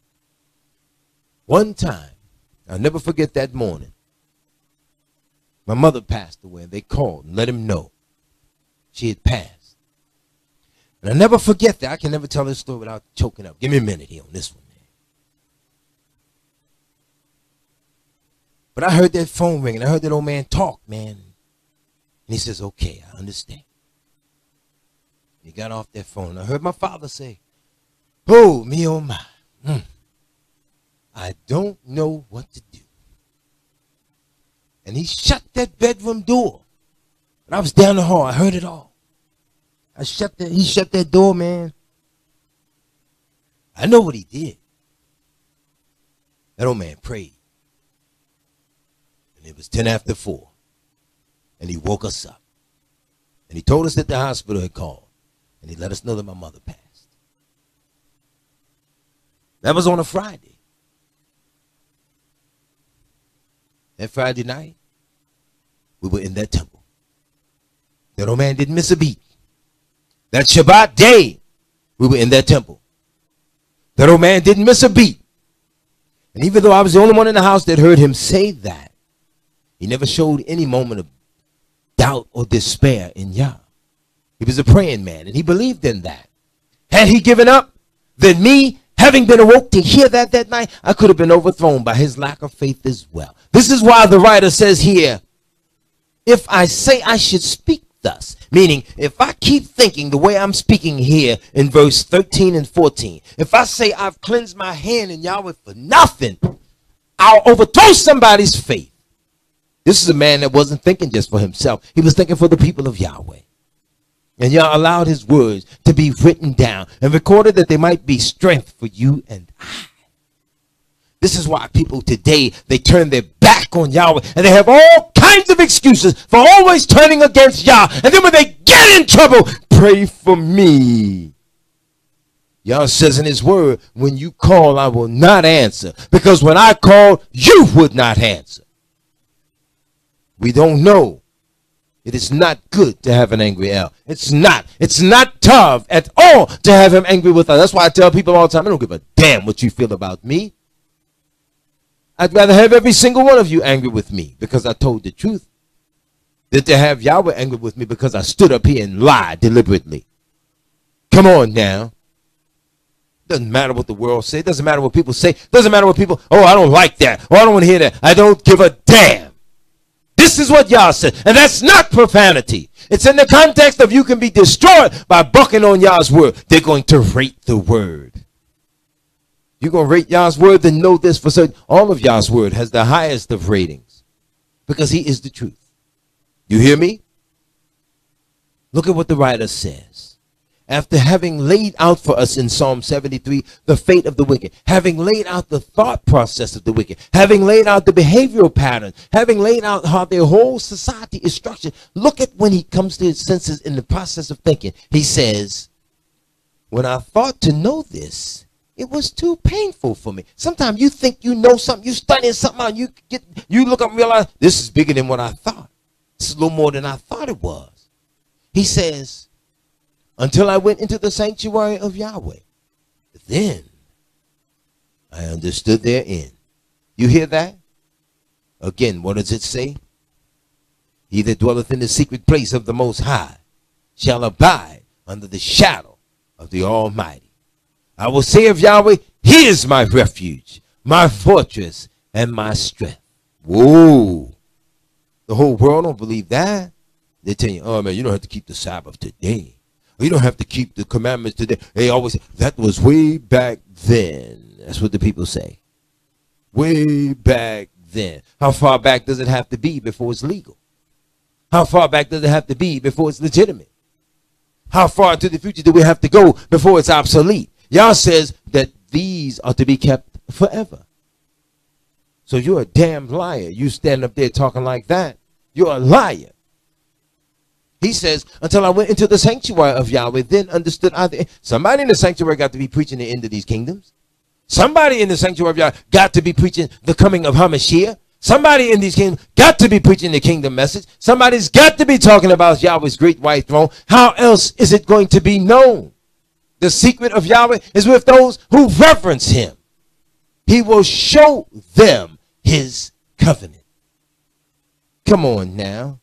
A: One time. I'll never forget that morning. My mother passed away, and they called and let him know she had passed. And I'll never forget that. I can never tell this story without choking up. Give me a minute here on this one, man. But I heard that phone ring, and I heard that old man talk, man. And he says, okay, I understand. He got off that phone. And I heard my father say, oh, me, oh, my. Mm. I don't know what to do. And he shut that bedroom door. And I was down the hall. I heard it all. I shut that, he shut that door, man. I know what he did. That old man prayed. And it was ten after four. And he woke us up. And he told us that the hospital had called. And he let us know that my mother passed. That was on a Friday. That Friday night, we were in that temple. That old man didn't miss a beat. That Shabbat day, we were in that temple. That old man didn't miss a beat. And even though I was the only one in the house that heard him say that, he never showed any moment of doubt or despair in Yah. He was a praying man, and he believed in that. Had he given up? then me, having been awoke to hear that that night, I could have been overthrown by his lack of faith as well. This is why the writer says here, if I say I should speak thus, meaning if I keep thinking the way I'm speaking here in verse thirteen and fourteen, if I say I've cleansed my hand in Yahweh for nothing, I'll overthrow somebody's faith. This is a man that wasn't thinking just for himself. He was thinking for the people of Yahweh. And Yah allowed his words to be written down and recorded that they might be strength for you and I. This is why people today, they turn their back on Yahweh and they have all kinds of excuses for always turning against Yah. And then when they get in trouble, pray for me. Yah says in his word, when you call, I will not answer, because when I call, you would not answer. We don't know. It is not good to have an angry El. It's not. It's not tough at all to have him angry with us. That's why I tell people all the time, I don't give a damn what you feel about me. I'd rather have every single one of you angry with me because I told the truth than to have Yahweh angry with me because I stood up here and lied deliberately. Come on now. Doesn't matter what the world says. Doesn't matter what people say. Doesn't matter what people, oh, I don't like that. Oh, I don't want to hear that. I don't give a damn. This is what Yah said, and that's not profanity. It's in the context of you can be destroyed by bucking on Yah's word. They're going to rate the word. You're going to rate Yah's word, then know this for certain. All of Yah's word has the highest of ratings because he is the truth. You hear me? Look at what the writer says. After having laid out for us in Psalm seventy-three the fate of the wicked, having laid out the thought process of the wicked, having laid out the behavioral pattern, having laid out how their whole society is structured, look at when he comes to his senses in the process of thinking. He says, when I thought to know this, it was too painful for me. Sometimes you think you know something, you studying something out, you get, you look up and realize this is bigger than what I thought. This is a little more than I thought it was. He says, until I went into the sanctuary of Yahweh, then I understood their end. You hear that? Again, what does it say? He that dwelleth in the secret place of the Most High shall abide under the shadow of the Almighty. I will say of Yahweh, he is my refuge, my fortress, and my strength. Whoa. The whole world don't believe that. They tell you, oh man, you don't have to keep the Sabbath today. You don't have to keep the commandments today. They always say, that was way back then. That's what the people say. Way back then. How far back does it have to be before it's legal? How far back does it have to be before it's legitimate? How far into the future do we have to go before it's obsolete? Yah says that these are to be kept forever. So you're a damn liar. You stand up there talking like that. You're a liar. He says, until I went into the sanctuary of Yahweh, then understood I. Somebody in the sanctuary got to be preaching the end of these kingdoms. Somebody in the sanctuary of Yahweh got to be preaching the coming of HaMashiach. Somebody in these kingdoms got to be preaching the kingdom message. Somebody's got to be talking about Yahweh's great white throne. How else is it going to be known? The secret of Yahweh is with those who reverence him. He will show them his covenant. Come on now.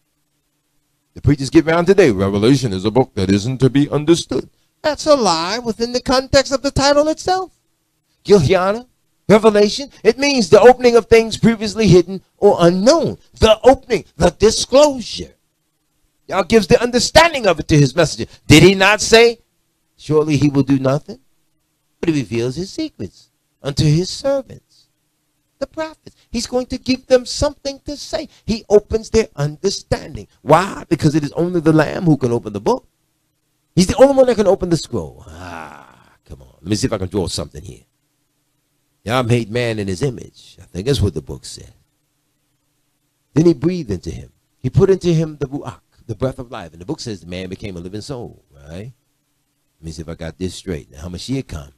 A: The preachers get around today. Revelation is a book that isn't to be understood. That's a lie within the context of the title itself. Gilhiana, Revelation, it means the opening of things previously hidden or unknown. The opening, the disclosure. Yah gives the understanding of it to his messenger. Did he not say, surely he will do nothing? But he reveals his secrets unto his servants, the prophets. He's going to give them something to say. He opens their understanding. Why? Because it is only the Lamb who can open the book. He's the only one that can open the scroll. Ah, come on. Let me see if I can draw something here. Yah made man in his image. I think that's what the book said. Then he breathed into him. He put into him the ruach, the breath of life. And the book says the man became a living soul, right? Let me see if I got this straight. Now, HaMashiach come.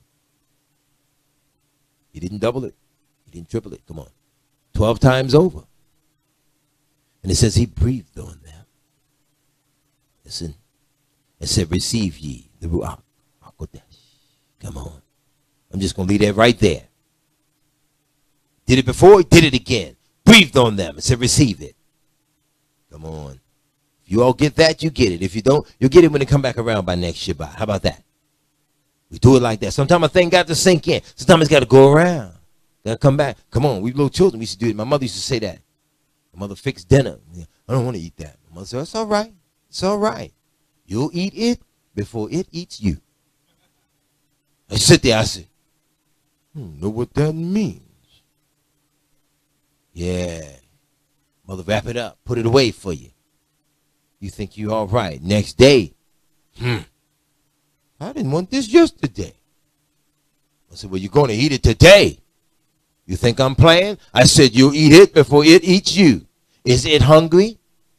A: He didn't double it. He didn't triple it. Come on. Twelve times over. And it says he breathed on them. Listen. It said, receive ye the Ruach HaKodesh. Come on. I'm just going to leave that right there. Did it before, he did it again. Breathed on them. It said, receive it. Come on. If you all get that, you get it. If you don't, you'll get it when it come back around by next Shabbat. How about that? We do it like that. Sometimes a thing got to sink in. Sometimes it's got to go around. Got to come back. Come on, we little children, we used to do it. My mother used to say that. My mother fixed dinner. I don't want to eat that. My mother said, it's all right. It's all right. You'll eat it before it eats you. I sit there, I say, I don't know what that means. Yeah. Mother, wrap it up. Put it away for you. You think you all right. Next day, hmm, I didn't want this yesterday. I said, well, you're going to eat it today. You think I'm playing? I said, you'll eat it before it eats you. Is it hungry?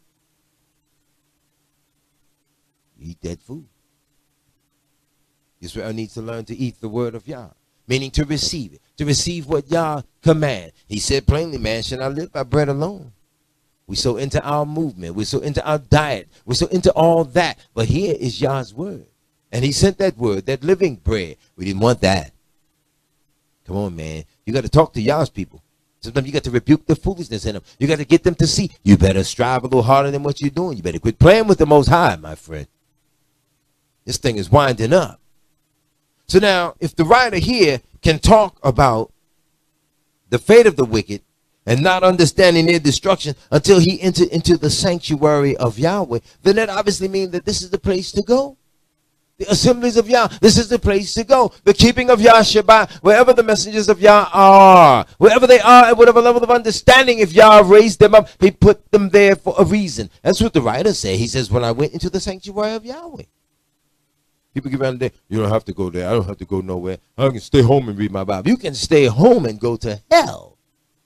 A: Eat that food. Israel needs to learn to eat the word of Yah, meaning to receive it, to receive what Yah command. He said plainly, man shall not live by bread alone. We're so into our movement. We're so into our diet. We're so into all that. But here is Yah's word. And he sent that word, that living bread. We didn't want that. Come on, man. You got to talk to Yah's people. Sometimes you got to rebuke the foolishness in them. You got to get them to see. You better strive a little harder than what you're doing. You better quit playing with the Most High, my friend. This thing is winding up. So now, if the writer here can talk about the fate of the wicked and not understanding their destruction until he entered into the sanctuary of Yahweh, then that obviously means that this is the place to go. The assemblies of Yah, this is the place to go. The keeping of Yah Shabbat, wherever the messengers of Yah are, wherever they are, at whatever level of understanding, if Yah raised them up, he put them there for a reason. That's what the writer said. He says, when I went into the sanctuary of Yahweh. People get around there, you don't have to go there. I don't have to go nowhere. I can stay home and read my Bible. You can stay home and go to hell.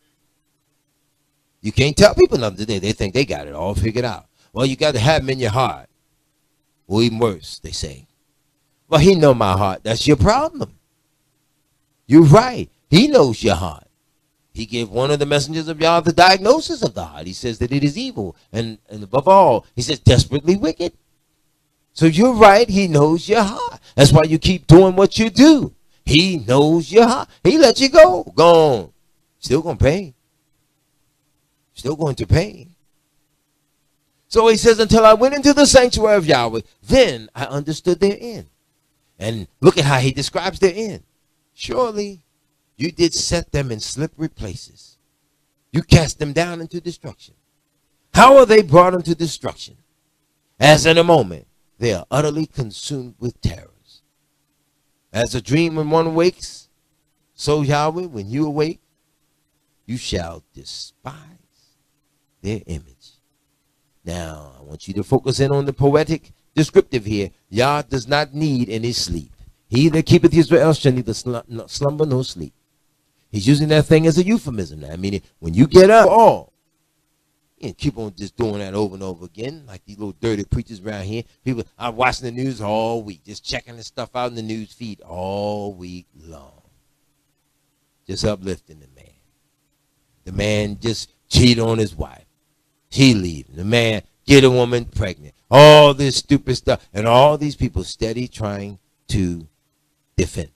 A: You can't tell people nothing today. They think they got it all figured out. Well, you got to have them in your heart. Or even worse, they say. Well, he know my heart. That's your problem. You're right. He knows your heart. He gave one of the messengers of Yah the diagnosis of the heart. He says that it is evil. And, and above all, he says desperately wicked. So you're right. He knows your heart. That's why you keep doing what you do. He knows your heart. He let you go. Gone. Still going to pay. Still going to pay. So he says, until I went into the sanctuary of Yahweh, then I understood their end. And look at how he describes their end. Surely you did set them in slippery places. You cast them down into destruction. How are they brought into destruction? As in a moment, they are utterly consumed with terrors. As a dream when one wakes, so Yahweh, when you awake, you shall despise their image. Now, I want you to focus in on the poetic descriptive here. Yah does not need any sleep. He that keepeth Israel shall neither slumber nor sleep. He's using that thing as a euphemism now. Meaning, when you get up, oh, and keep on just doing that over and over again, like these little dirty preachers around here. People are watching the news all week, just checking the stuff out in the news feed all week long. Just uplifting the man. The man just cheat on his wife. He leaving. The man get a woman pregnant. All this stupid stuff. And all these people steady trying to defend.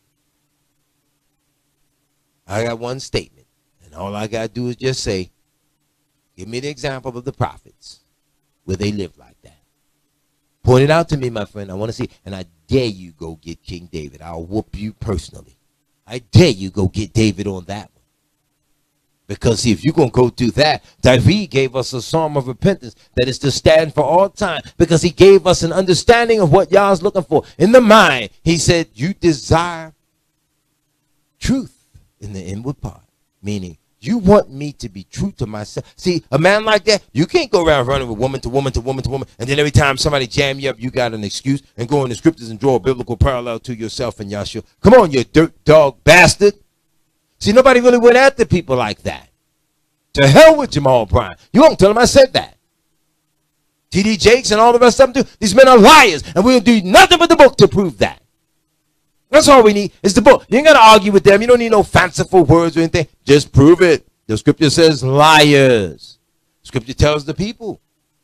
A: I got one statement. And all I got to do is just say, give me the example of the prophets where they live like that. Point it out to me, my friend. I want to see. And I dare you go get King David. I'll whoop you personally. I dare you go get David on that one. Because see, if you're going to go do that, David gave us a psalm of repentance that is to stand for all time. Because he gave us an understanding of what Yah's looking for. In the mind, he said, you desire truth in the inward part. Meaning, you want me to be true to myself. See, a man like that, you can't go around running with woman to woman to woman to woman. And then every time somebody jam you up, you got an excuse and go in the scriptures and draw a biblical parallel to yourself and Yahshua. Come on, you dirt dog bastard. See, nobody really went after people like that. To hell with Jamal Bryant. You won't tell him I said that. T D Jakes and all the rest of them do. These men are liars. And we'll do nothing but the book to prove that. That's all we need is the book. You ain't got to argue with them. You don't need no fanciful words or anything. Just prove it. The scripture says liars. Scripture tells the people.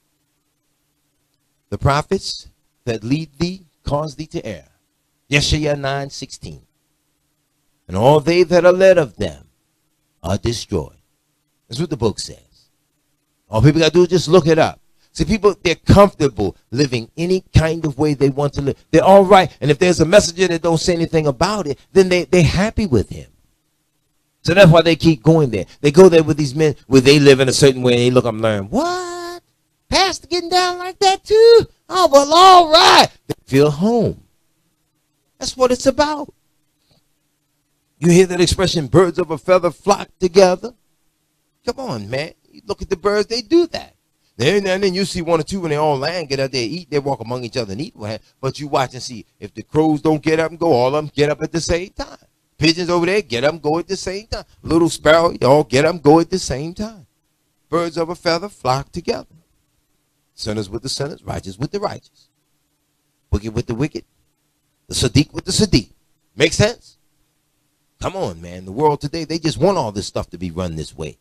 A: The prophets that lead thee cause thee to err. Yeshaya nine sixteen. And all they that are led of them are destroyed. That's what the book says. All people got to do is just look it up. See, people, they're comfortable living any kind of way they want to live. They're all right. And if there's a messenger that don't say anything about it, then they, they're happy with him. So that's why they keep going there. They go there with these men where they live in a certain way and they look up and learn, what? Pastor getting down like that too? Oh, well, all right. They feel home. That's what it's about. You hear that expression, birds of a feather flock together? Come on, man. You look at the birds, they do that. Then and then you see one or two when they all land, get out there, eat, they walk among each other and eat. But you watch and see, if the crows don't get up and go, all of them get up at the same time. Pigeons over there, get up and go at the same time. Little sparrow, y'all get up and go at the same time. Birds of a feather flock together. Sinners with the sinners, righteous with the righteous. Wicked with the wicked. The Sadiq with the Sadiq. Make sense? Come on, man. The world today, they just want all this stuff to be run this way.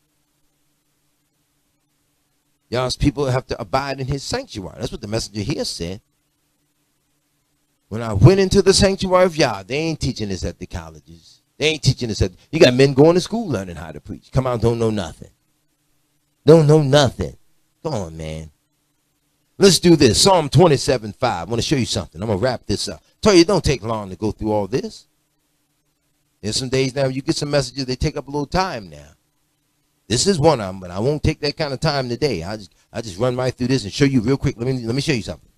A: Y'all's people have to abide in his sanctuary. That's what the messenger here said. When I went into the sanctuary of Yah, they ain't teaching this at the colleges. They ain't teaching this at, you got men going to school learning how to preach. Come out, don't know nothing. Don't know nothing. Come on, man. Let's do this. Psalm twenty-seven five. I want to show you something. I'm going to wrap this up. Tell you, it don't take long to go through all this. There's some days now you get some messages, they take up a little time now. This is one of them, but I won't take that kind of time today. I just I just run right through this and show you real quick. Let me let me show you something.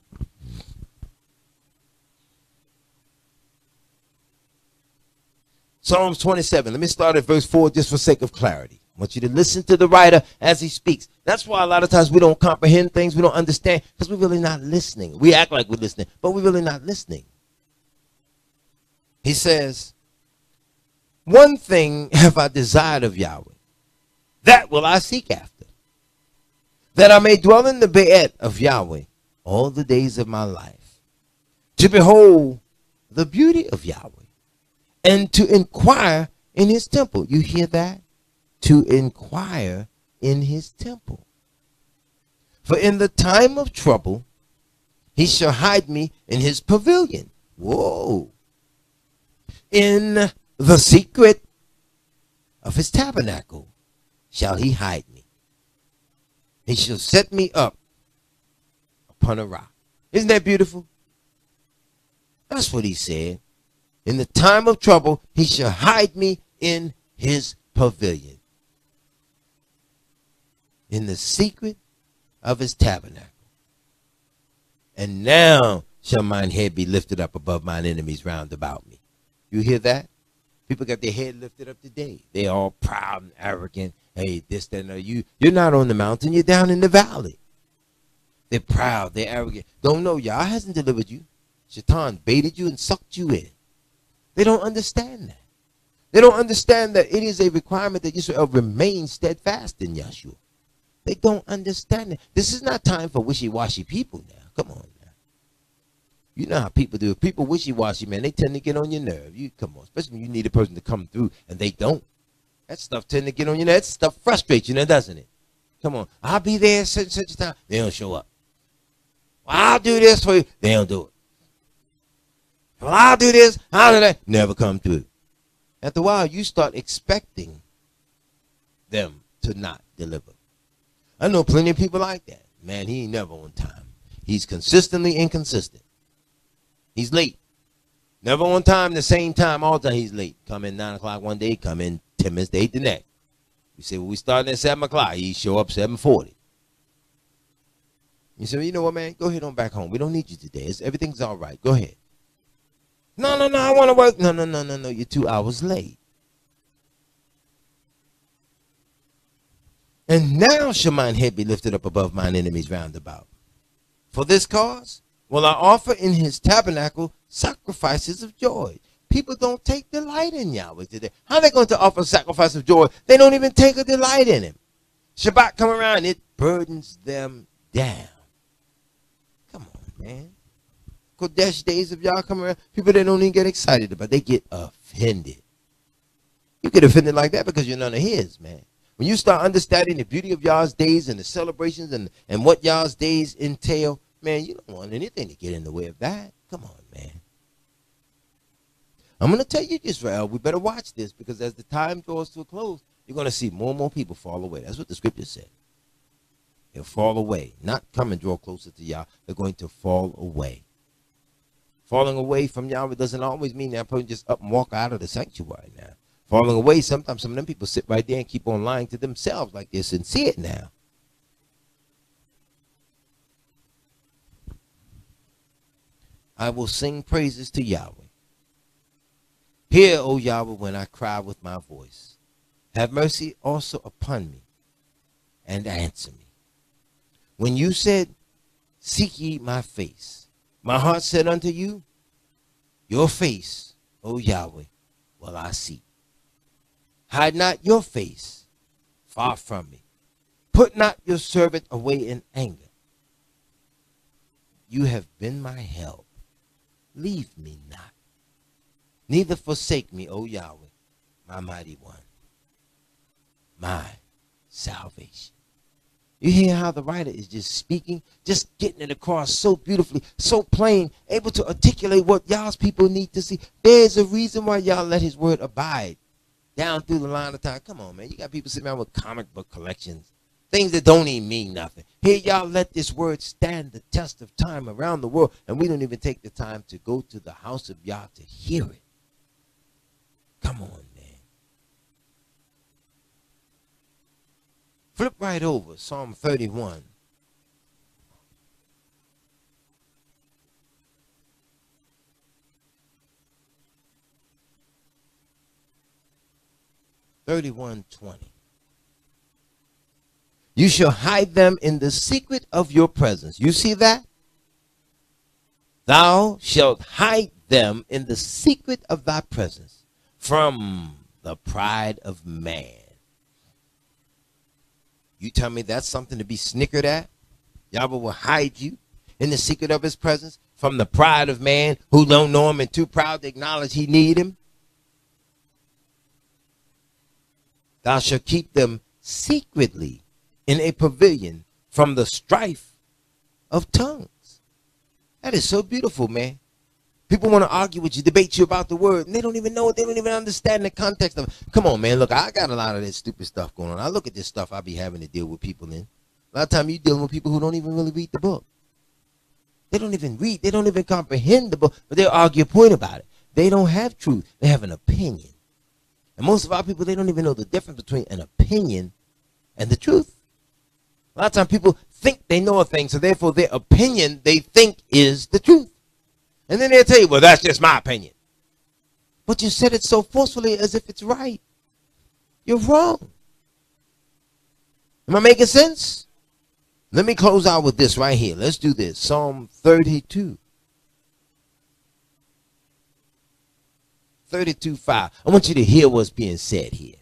A: Psalms twenty-seven. Let me start at verse four just for sake of clarity. I want you to listen to the writer as he speaks. That's why a lot of times we don't comprehend things, we don't understand, because we're really not listening. We act like we're listening, but we're really not listening. He says, one thing have I desired of Yahweh, that will I seek after, that I may dwell in the bed of Yahweh all the days of my life, to behold the beauty of Yahweh, and to inquire in his temple. You hear that? To inquire in his temple. For in the time of trouble, he shall hide me in his pavilion. Whoa. In the secret of his tabernacle shall he hide me. He shall set me up upon a rock. Isn't that beautiful? That's what he said. In the time of trouble, he shall hide me in his pavilion. In the secret of his tabernacle. And now shall mine head be lifted up above mine enemies round about me. You hear that? People got their head lifted up today. They all proud and arrogant. Hey, this, that, and that. You, you're not on the mountain. You're down in the valley. They're proud. They're arrogant. Don't know Yah hasn't delivered you. Shaitan baited you and sucked you in. They don't understand that. They don't understand that it is a requirement that you should remain steadfast in Yahshua. They don't understand it. This is not time for wishy-washy people now. Come on now. You know how people do. If people wishy-washy, man, they tend to get on your nerve. You come on, especially when you need a person to come through and they don't. That stuff tend to get on your nerve. That stuff frustrates you now, doesn't it? Come on. I'll be there at such and such a time. They don't show up. Well, I'll do this for you. They don't do it. Well, I'll do this. I'll do that. Never come through. After a while, you start expecting them to not deliver. I know plenty of people like that. Man, he ain't never on time. He's consistently inconsistent. He's late. Never on time, the same time, all the time he's late. Come in nine o'clock one day, come in ten minutes to eight the next. You say, well, we starting at seven o'clock. He show up seven forty. You say, well, you know what, man? Go ahead on back home. We don't need you today. It's, everything's all right. Go ahead. No, no, no, I want to work. No, no, no, no, no. You're two hours late. And now shall mine head be lifted up above mine enemies round about. For this cause will I offer in his tabernacle sacrifices of joy. People don't take delight in Yahweh today. How are they going to offer sacrifice of joy? They don't even take a delight in him. Shabbat come around, it burdens them down. Come on, man. Kodesh days of Yah come around, people they don't even get excited about. They get offended. You get offended like that because you're none of his, man. When you start understanding the beauty of Yah's days and the celebrations and, and what Yah's days entail, man, you don't want anything to get in the way of that. Come on, man. I'm going to tell you, Israel, we better watch this because as the time draws to a close, you're going to see more and more people fall away. That's what the scripture said. They'll fall away. Not come and draw closer to Yah. They're going to fall away. Falling away from Yahweh doesn't always mean that person just up and walk out of the sanctuary now. Falling away, sometimes some of them people sit right there and keep on lying to themselves like they're sincere now. I will sing praises to Yahweh. Hear, O Yahweh, when I cry with my voice. Have mercy also upon me and answer me. When you said, seek ye my face, my heart said unto you, your face, O Yahweh, will I seek. Hide not your face far from me. Put not your servant away in anger. You have been my help. Leave me not. Neither forsake me, O Yahweh, my mighty one, my salvation. You hear how the writer is just speaking, just getting it across so beautifully, so plain, able to articulate what y'all's people need to see. There's a reason why y'all let his word abide down through the line of time. Come on, man. You got people sitting around with comic book collections, things that don't even mean nothing. Here y'all let this word stand the test of time around the world, and we don't even take the time to go to the house of Yah to hear it. Come on, man. Flip right over, Psalm thirty-one. thirty-one twenty. You shall hide them in the secret of your presence. You see that? Thou shalt hide them in the secret of thy presence from the pride of man. You tell me that's something to be snickered at? Yahweh will hide you in the secret of his presence from the pride of man who don't know him and too proud to acknowledge he need him. Thou shalt keep them secretly in a pavilion from the strife of tongues. That is so beautiful, man. People want to argue with you, debate you about the word, and they don't even know it. They don't even understand the context of it. Come on, man. Look, I got a lot of this stupid stuff going on. I look at this stuff I be having to deal with people in. A lot of time you dealing with people who don't even really read the book. They don't even read. They don't even comprehend the book, but they'll argue a point about it. They don't have truth. They have an opinion. And most of our people, they don't even know the difference between an opinion and the truth. A lot of times people think they know a thing, so therefore their opinion they think is the truth. And then they'll tell you, well, that's just my opinion. But you said it so forcefully as if it's right. You're wrong. Am I making sense? Let me close out with this right here. Let's do this. Psalm thirty-two. thirty-two five. I want you to hear what's being said here.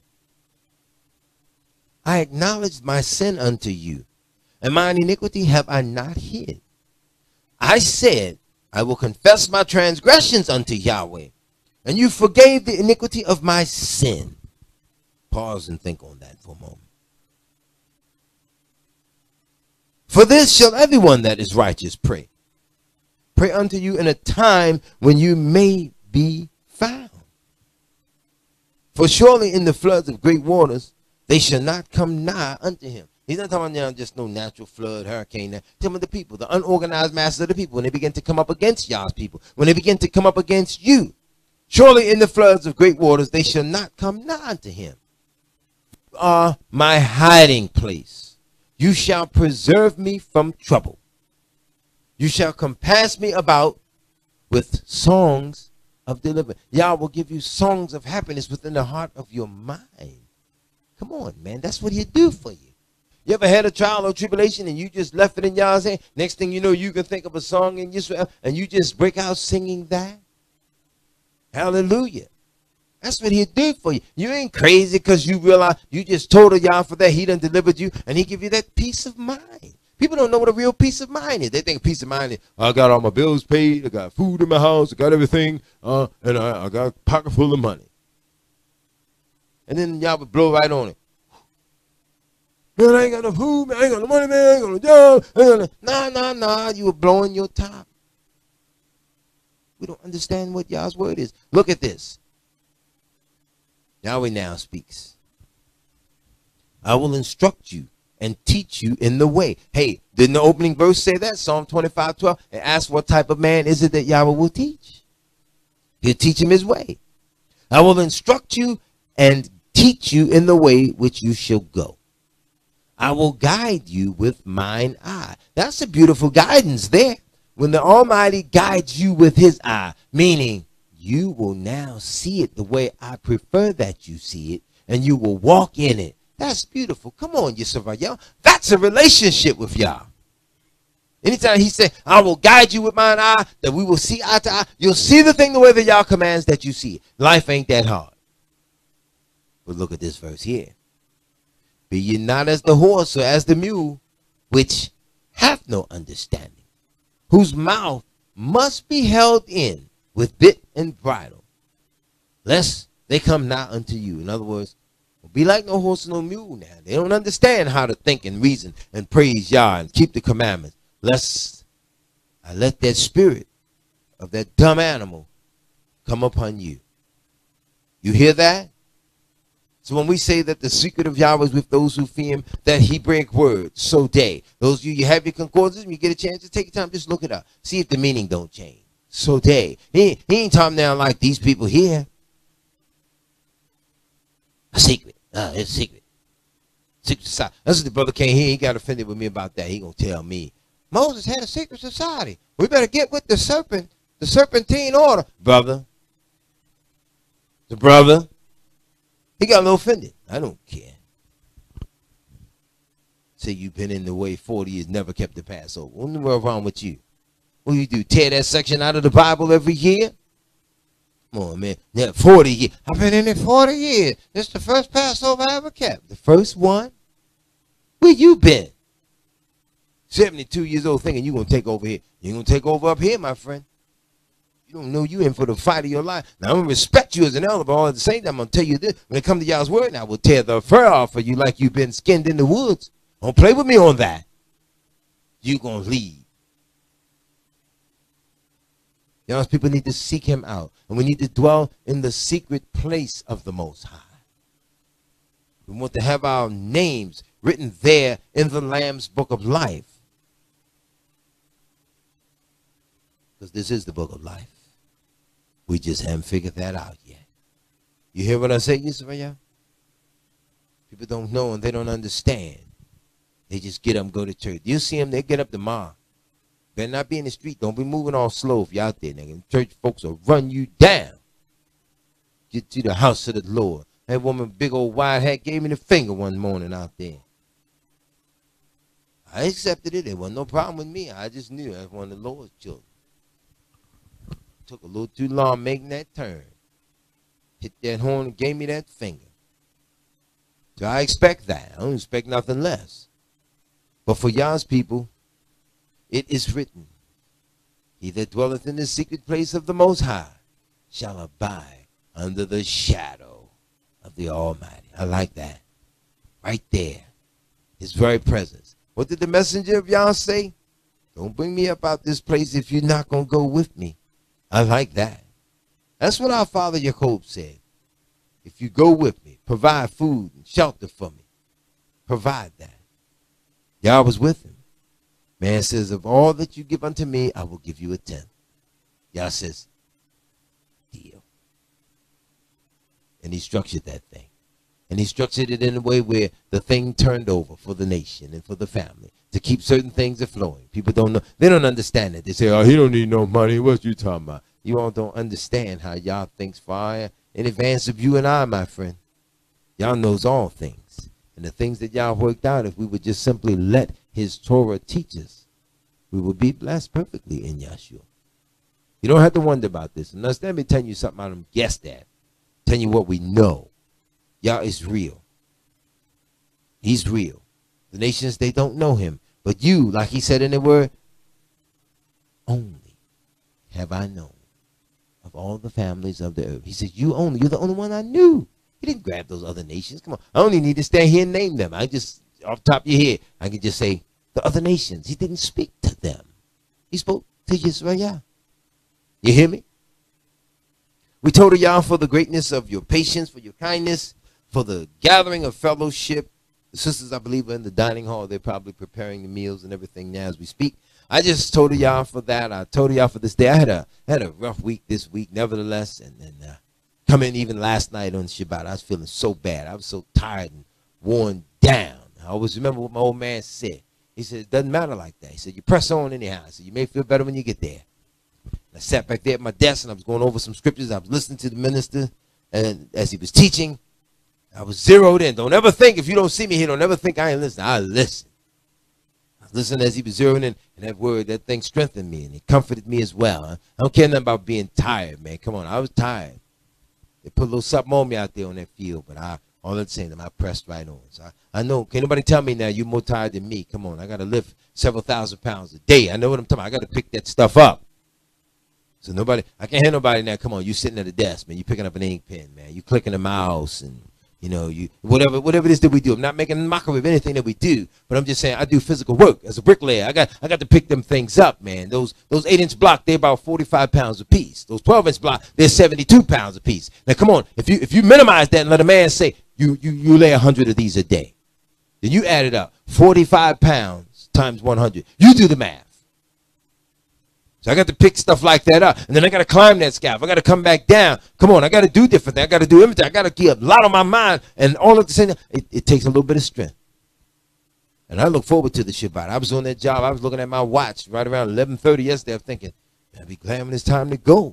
A: I acknowledged my sin unto you, and mine iniquity have I not hid. I said, I will confess my transgressions unto Yahweh, and you forgave the iniquity of my sin. Pause and think on that for a moment. For this shall everyone that is righteous pray. Pray unto you in a time when you may be found. For surely in the floods of great waters, they shall not come nigh unto him. He's not talking about just no natural flood, hurricane. He's talking about the people, the unorganized masses of the people, when they begin to come up against Yah's people, when they begin to come up against you. Surely in the floods of great waters, they shall not come nigh unto him. You are my hiding place. You shall preserve me from trouble. You shall compass me about with songs of deliverance. Yah will give you songs of happiness within the heart of your mind. Come on, man. That's what he'll do for you. You ever had a trial or tribulation and you just left it in Yah's hand? Next thing you know, you can think of a song in Israel and you just break out singing that. Hallelujah. That's what he'll do for you. You ain't crazy because you realize you just told Yah for that. He done delivered you and he give you that peace of mind. People don't know what a real peace of mind is. They think peace of mind is, I got all my bills paid, I got food in my house, I got everything, uh, and I, I got a pocket full of money. And then y'all would blow right on it. Man, I ain't got no food, man, I ain't got no money, man, I ain't got no job. I ain't got no... Nah, nah, nah, you were blowing your top. We don't understand what Yah's word is. Look at this. Yahweh now speaks. I will instruct you and teach you in the way. Hey, didn't the opening verse say that? Psalm twenty-five twelve. And ask what type of man is it that Yahweh will teach? He'll teach him his way. I will instruct you and teach you in the way which you shall go. I will guide you with mine eye. That's a beautiful guidance there. When the Almighty guides you with his eye, meaning you will now see it the way I prefer that you see it, and you will walk in it. That's beautiful. Come on, Yahweh. That's a relationship with Yah. Anytime he said, I will guide you with mine eye, that we will see eye to eye, you'll see the thing the way that Yah commands that you see it. Life ain't that hard. But look at this verse here. Be ye not as the horse or as the mule, which hath no understanding, whose mouth must be held in with bit and bridle, lest they come not unto you. In other words, be like no horse and no mule now. They don't understand how to think and reason and praise Yah and keep the commandments. Lest I let that spirit of that dumb animal come upon you. You hear that? So when we say that the secret of Yahweh is with those who fear him, that he bring words, so day. Those of you, you have your concordance, you get a chance to take your time, just look it up. See if the meaning don't change. So day. He, he ain't talking down like these people here. A secret. Uh, it's a secret. Secret society. That's what the brother came here. He got offended with me about that. He gonna tell me. Moses had a secret society. We better get with the serpent, the serpentine order. Brother. The brother. He got a little offended. I don't care. Say you've been in the way forty years, never kept the Passover. What's the world wrong with you? What do you do? Tear that section out of the Bible every year? Come on, man. Yeah, forty years. I've been in it forty years. This is the first Passover I ever kept. The first one? Where you been? seventy-two years old thinking you're going to take over here. You're going to take over up here, my friend. You don't know you in for the fight of your life. Now, I'm going to respect you as an elder, but all at the same time, I'm going to tell you this. When it comes to Yah's word, I will tear the fur off of you like you've been skinned in the woods. Don't play with me on that. You're going to leave. Yah's people need to seek him out. And we need to dwell in the secret place of the Most High. We want to have our names written there in the Lamb's book of life. Because this is the book of life. We just haven't figured that out yet. You hear what I say, Yisrael? People don't know and they don't understand. They just get up and go to church. You see them, they get up tomorrow. Better not be in the street. Don't be moving all slow if you're out there, nigga. Church folks will run you down. Get to the house of the Lord. That woman, big old wide hat, gave me the finger one morning out there. I accepted it. There wasn't no problem with me. I just knew I was one of the Lord's children. Took a little too long making that turn. Hit that horn and gave me that finger. So I expect that. I don't expect nothing less. But for Yah's people, it is written, he that dwelleth in the secret place of the Most High shall abide under the shadow of the Almighty. I like that. Right there. His very presence. What did the messenger of Yah say? Don't bring me up out this place if you're not going to go with me. I like that. That's what our father Jacob said. If you go with me, provide food and shelter for me. Provide that. Yah was with him. Man says, of all that you give unto me, I will give you a tenth. Yah says, deal. And he structured that thing. And he structured it in a way where the thing turned over for the nation and for the family to keep certain things aflowing. People don't know. They don't understand it. They say, oh, he don't need no money. What you talking about? You all don't understand how Yah thinks far in advance of you and I, my friend. Yah knows all things. And the things that Yah worked out, if we would just simply let his Torah teach us, we would be blessed perfectly in Yahshua. You don't have to wonder about this. Unless let me tell you something I don't guess that. Tell you what we know. Yah is real. He's real. The nations, they don't know him. But you, like he said in the word, only have I known of all the families of the earth. He said, you only, you're the only one I knew. He didn't grab those other nations. Come on. I only need to stand here and name them. I just, off the top of your head, I can just say the other nations. He didn't speak to them. He spoke to Yisrael. You hear me? We told Yah for the greatness of your patience, for your kindness, for the gathering of fellowship The sisters, I believe, are in the dining hall. They're probably preparing the meals and everything now as we speak. I just told y'all for that. I told y'all for this day. I had a had a rough week this week, nevertheless, and then uh, coming even last night on Shabbat, I was feeling so bad. I was so tired and worn down. I always remember what my old man said. He said, it doesn't matter like that. He said, you press on anyhow. He said, you may feel better when you get there. I sat back there at my desk, and I was going over some scriptures. I was listening to the minister, and as he was teaching, I was zeroed in. Don't ever think, if you don't see me here, don't ever think I ain't listening. I listen. I listened as he was zeroing in, and that word, that thing strengthened me, and it comforted me as well. I don't care nothing about being tired, man. Come on, I was tired. They put a little something on me out there on that field, but I, all I'm saying, I pressed right on. So I, I know, can't nobody tell me now you're more tired than me. Come on, I got to lift several thousand pounds a day. I know what I'm talking about. I got to pick that stuff up. So nobody, I can't hear nobody now. Come on, you sitting at a desk, man. You picking up an ink pen, man. You clicking a mouse, and you know, you whatever whatever it is that we do. I'm not making mockery of anything that we do, but I'm just saying I do physical work as a bricklayer. I got I got to pick them things up, man. Those those eight inch blocks, they're about forty-five pounds a piece. Those twelve inch blocks, they're seventy-two pounds a piece. Now come on, if you if you minimize that and let a man say you you you lay a hundred of these a day, then you add it up, forty-five pounds times one hundred. You do the math. So I got to pick stuff like that up, and then I got to climb that scaffold. I got to come back down. Come on, I got to do different things. I got to do everything. I got to keep a lot on my mind, and all at the same time, it, it takes a little bit of strength. And I look forward to the Shabbat. I was on that job. I was looking at my watch right around eleven thirty yesterday. I'm thinking, I'll be glad when it's time to go.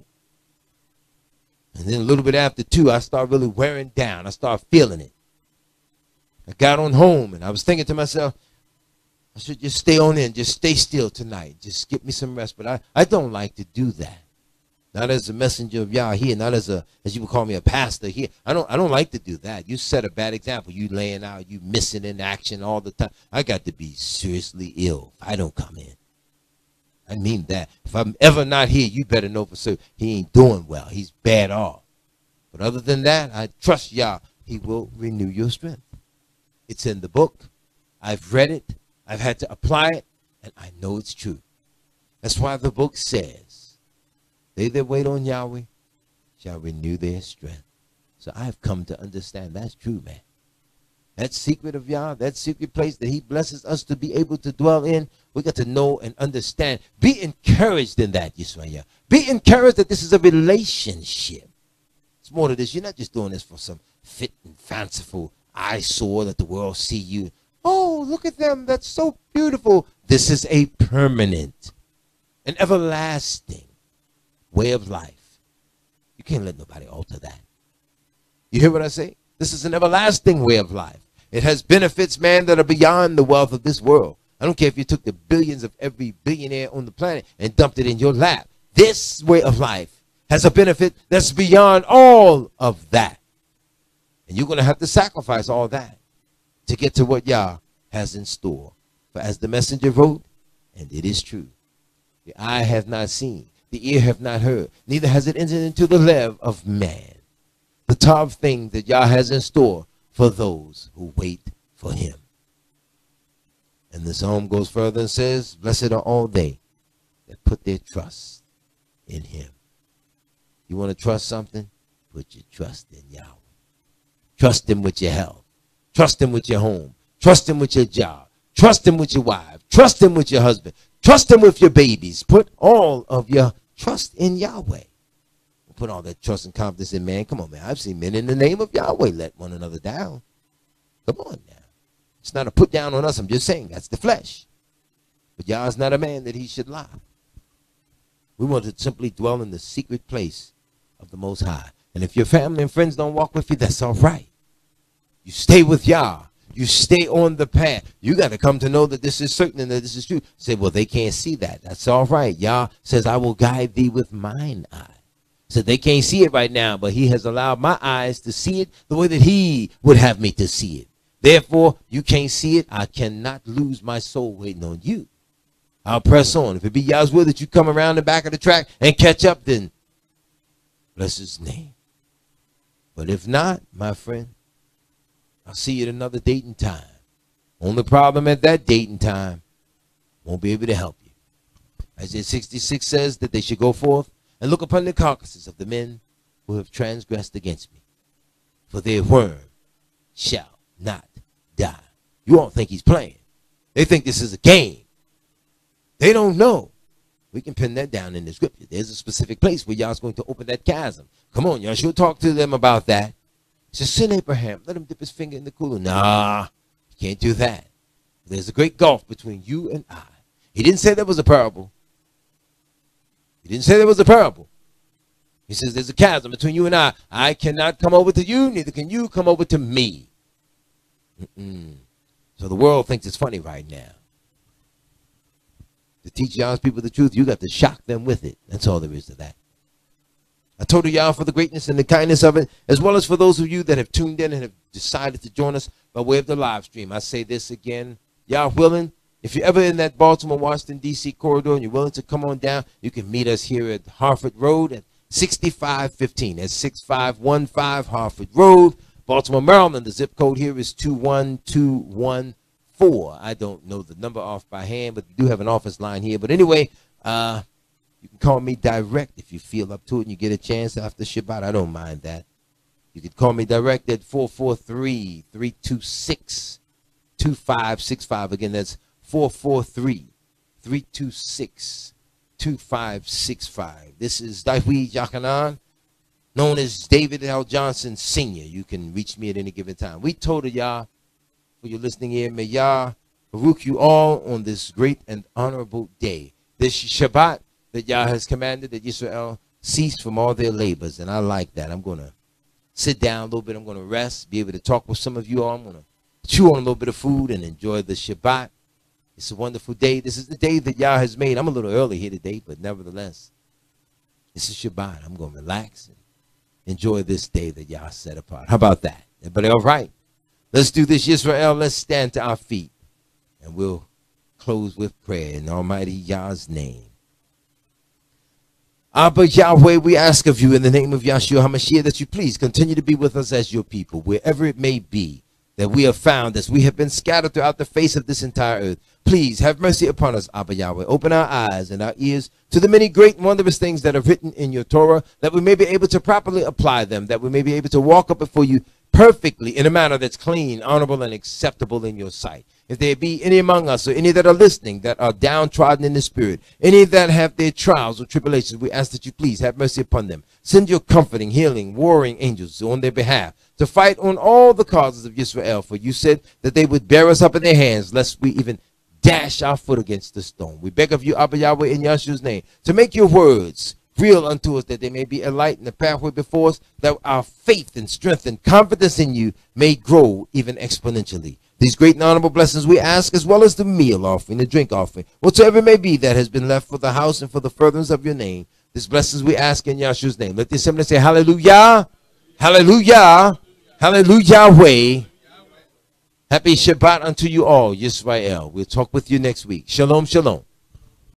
A: And then a little bit after two, I start really wearing down. I start feeling it. I got on home, and I was thinking to myself, I should just stay on in, just stay still tonight. Just get me some rest. But I, I don't like to do that. Not as a messenger of Yah here, not as a, as you would call me, a pastor here. I don't I don't like to do that. You set a bad example. You laying out, you missing in action all the time. I got to be seriously ill if I don't come in. I mean that. If I'm ever not here, you better know for certain he ain't doing well. He's bad off. But other than that, I trust Yah. He will renew your strength. It's in the book. I've read it. I've had to apply it, and I know it's true. That's why the book says, they that wait on Yahweh shall renew their strength. So I've come to understand that's true, man. That secret of Yah, that secret place that he blesses us to be able to dwell in, we got to know and understand. Be encouraged in that, Yahshua. Be encouraged that this is a relationship. It's more to this. You're not just doing this for some fit and fanciful eyesore that the world see you. Oh, look at them. That's so beautiful. This is a permanent, an everlasting way of life. You can't let nobody alter that. You hear what I say? This is an everlasting way of life. It has benefits, man, that are beyond the wealth of this world. I don't care if you took the billions of every billionaire on the planet and dumped it in your lap. This way of life has a benefit that's beyond all of that. And you're going to have to sacrifice all that to get to what Yah has in store. For as the messenger wrote, and it is true, the eye hath not seen, the ear hath not heard, neither has it entered into the love of man, the top thing that Yah has in store for those who wait for him. And the psalm goes further and says, blessed are all they that put their trust in him. You want to trust something? Put your trust in Yahweh. Trust him with your health. Trust him with your home. Trust him with your job. Trust him with your wife. Trust him with your husband. Trust him with your babies. Put all of your trust in Yahweh. Put all that trust and confidence in man. Come on, man. I've seen men in the name of Yahweh let one another down. Come on now. It's not a put down on us. I'm just saying that's the flesh. But Yah is not a man that he should lie. We want to simply dwell in the secret place of the Most High. And if your family and friends don't walk with you, that's all right. You stay with Yah. You stay on the path. You got to come to know that this is certain and that this is true. Say, well, they can't see that. That's all right. Yah says, I will guide thee with mine eye. So they can't see it right now, but he has allowed my eyes to see it the way that he would have me to see it. Therefore, you can't see it. I cannot lose my soul waiting on you. I'll press on. If it be Yah's will that you come around the back of the track and catch up, then bless his name. But if not, my friend, I'll see you at another date and time. Only problem at that date and time, won't be able to help you. Isaiah sixty-six says that they should go forth and look upon the carcasses of the men who have transgressed against me. For their worm shall not die. You all think he's playing. They think this is a game. They don't know. We can pin that down in the scripture. There's a specific place where y'all's going to open that chasm. Come on, y'all should talk to them about that. He says, send Abraham. Let him dip his finger in the cooler. Nah, you can't do that. There's a great gulf between you and I. He didn't say there was a parable. He didn't say there was a parable. He says there's a chasm between you and I. I cannot come over to you, neither can you come over to me. Mm-mm. So the world thinks it's funny right now. To teach y'all's people the truth, you got to shock them with it. That's all there is to that. I told y'all for the greatness and the kindness of it, as well as for those of you that have tuned in and have decided to join us by way of the live stream. I say this again, y'all willing, if you're ever in that Baltimore, Washington, D C corridor and you're willing to come on down, you can meet us here at Harford Road at sixty-five fifteen. That's six five one five Harford Road, Baltimore, Maryland. The zip code here is two one two one four. I don't know the number off by hand, but we do have an office line here. But anyway, uh, you can call me direct if you feel up to it and you get a chance after Shabbat. I don't mind that. You can call me direct at four four three, three two six, two five six five. Again, that's four four three, three two six, two five six five. This is Dawid Johnson, known as David L. Johnson Senior You can reach me at any given time. We told Yah for your listening ear. May Yah Baruch you all on this great and honorable day. This Shabbat that Yah has commanded that Israel cease from all their labors. And I like that. I'm going to sit down a little bit. I'm going to rest, be able to talk with some of you all. I'm going to chew on a little bit of food and enjoy the Shabbat. It's a wonderful day. This is the day that Yah has made. I'm a little early here today, but nevertheless, this is Shabbat. I'm going to relax and enjoy this day that Yah set apart. How about that? Everybody all right? Let's do this, Israel. Let's stand to our feet, and we'll close with prayer in Almighty Yah's name. Abba Yahweh, we ask of you in the name of Yahshua MessiYah that you please continue to be with us as your people, wherever it may be that we are found, as we have been scattered throughout the face of this entire earth. Please have mercy upon us, Abba Yahweh. Open our eyes and our ears to the many great and wondrous things that are written in your Torah, that we may be able to properly apply them, that we may be able to walk up before you perfectly in a manner that's clean, honorable, and acceptable in your sight. If there be any among us or any that are listening that are downtrodden in the spirit, any that have their trials or tribulations, we ask that you please have mercy upon them. Send your comforting, healing, warring angels on their behalf to fight on all the causes of Israel. For you said that they would bear us up in their hands, lest we even dash our foot against the stone. We beg of you, Abba Yahweh, in Yahshua's name, to make your words real unto us, that they may be a light in the pathway before us, that our faith and strength and confidence in you may grow even exponentially. These great and honorable blessings we ask, as well as the meal offering, the drink offering, whatsoever it may be that has been left for the house and for the furtherance of your name. These blessings we ask in Yahshua's name. Let the assembly say hallelujah, hallelujah, hallelujah, Yahweh. Happy Shabbat unto you all, Yisrael. We'll talk with you next week. Shalom, shalom.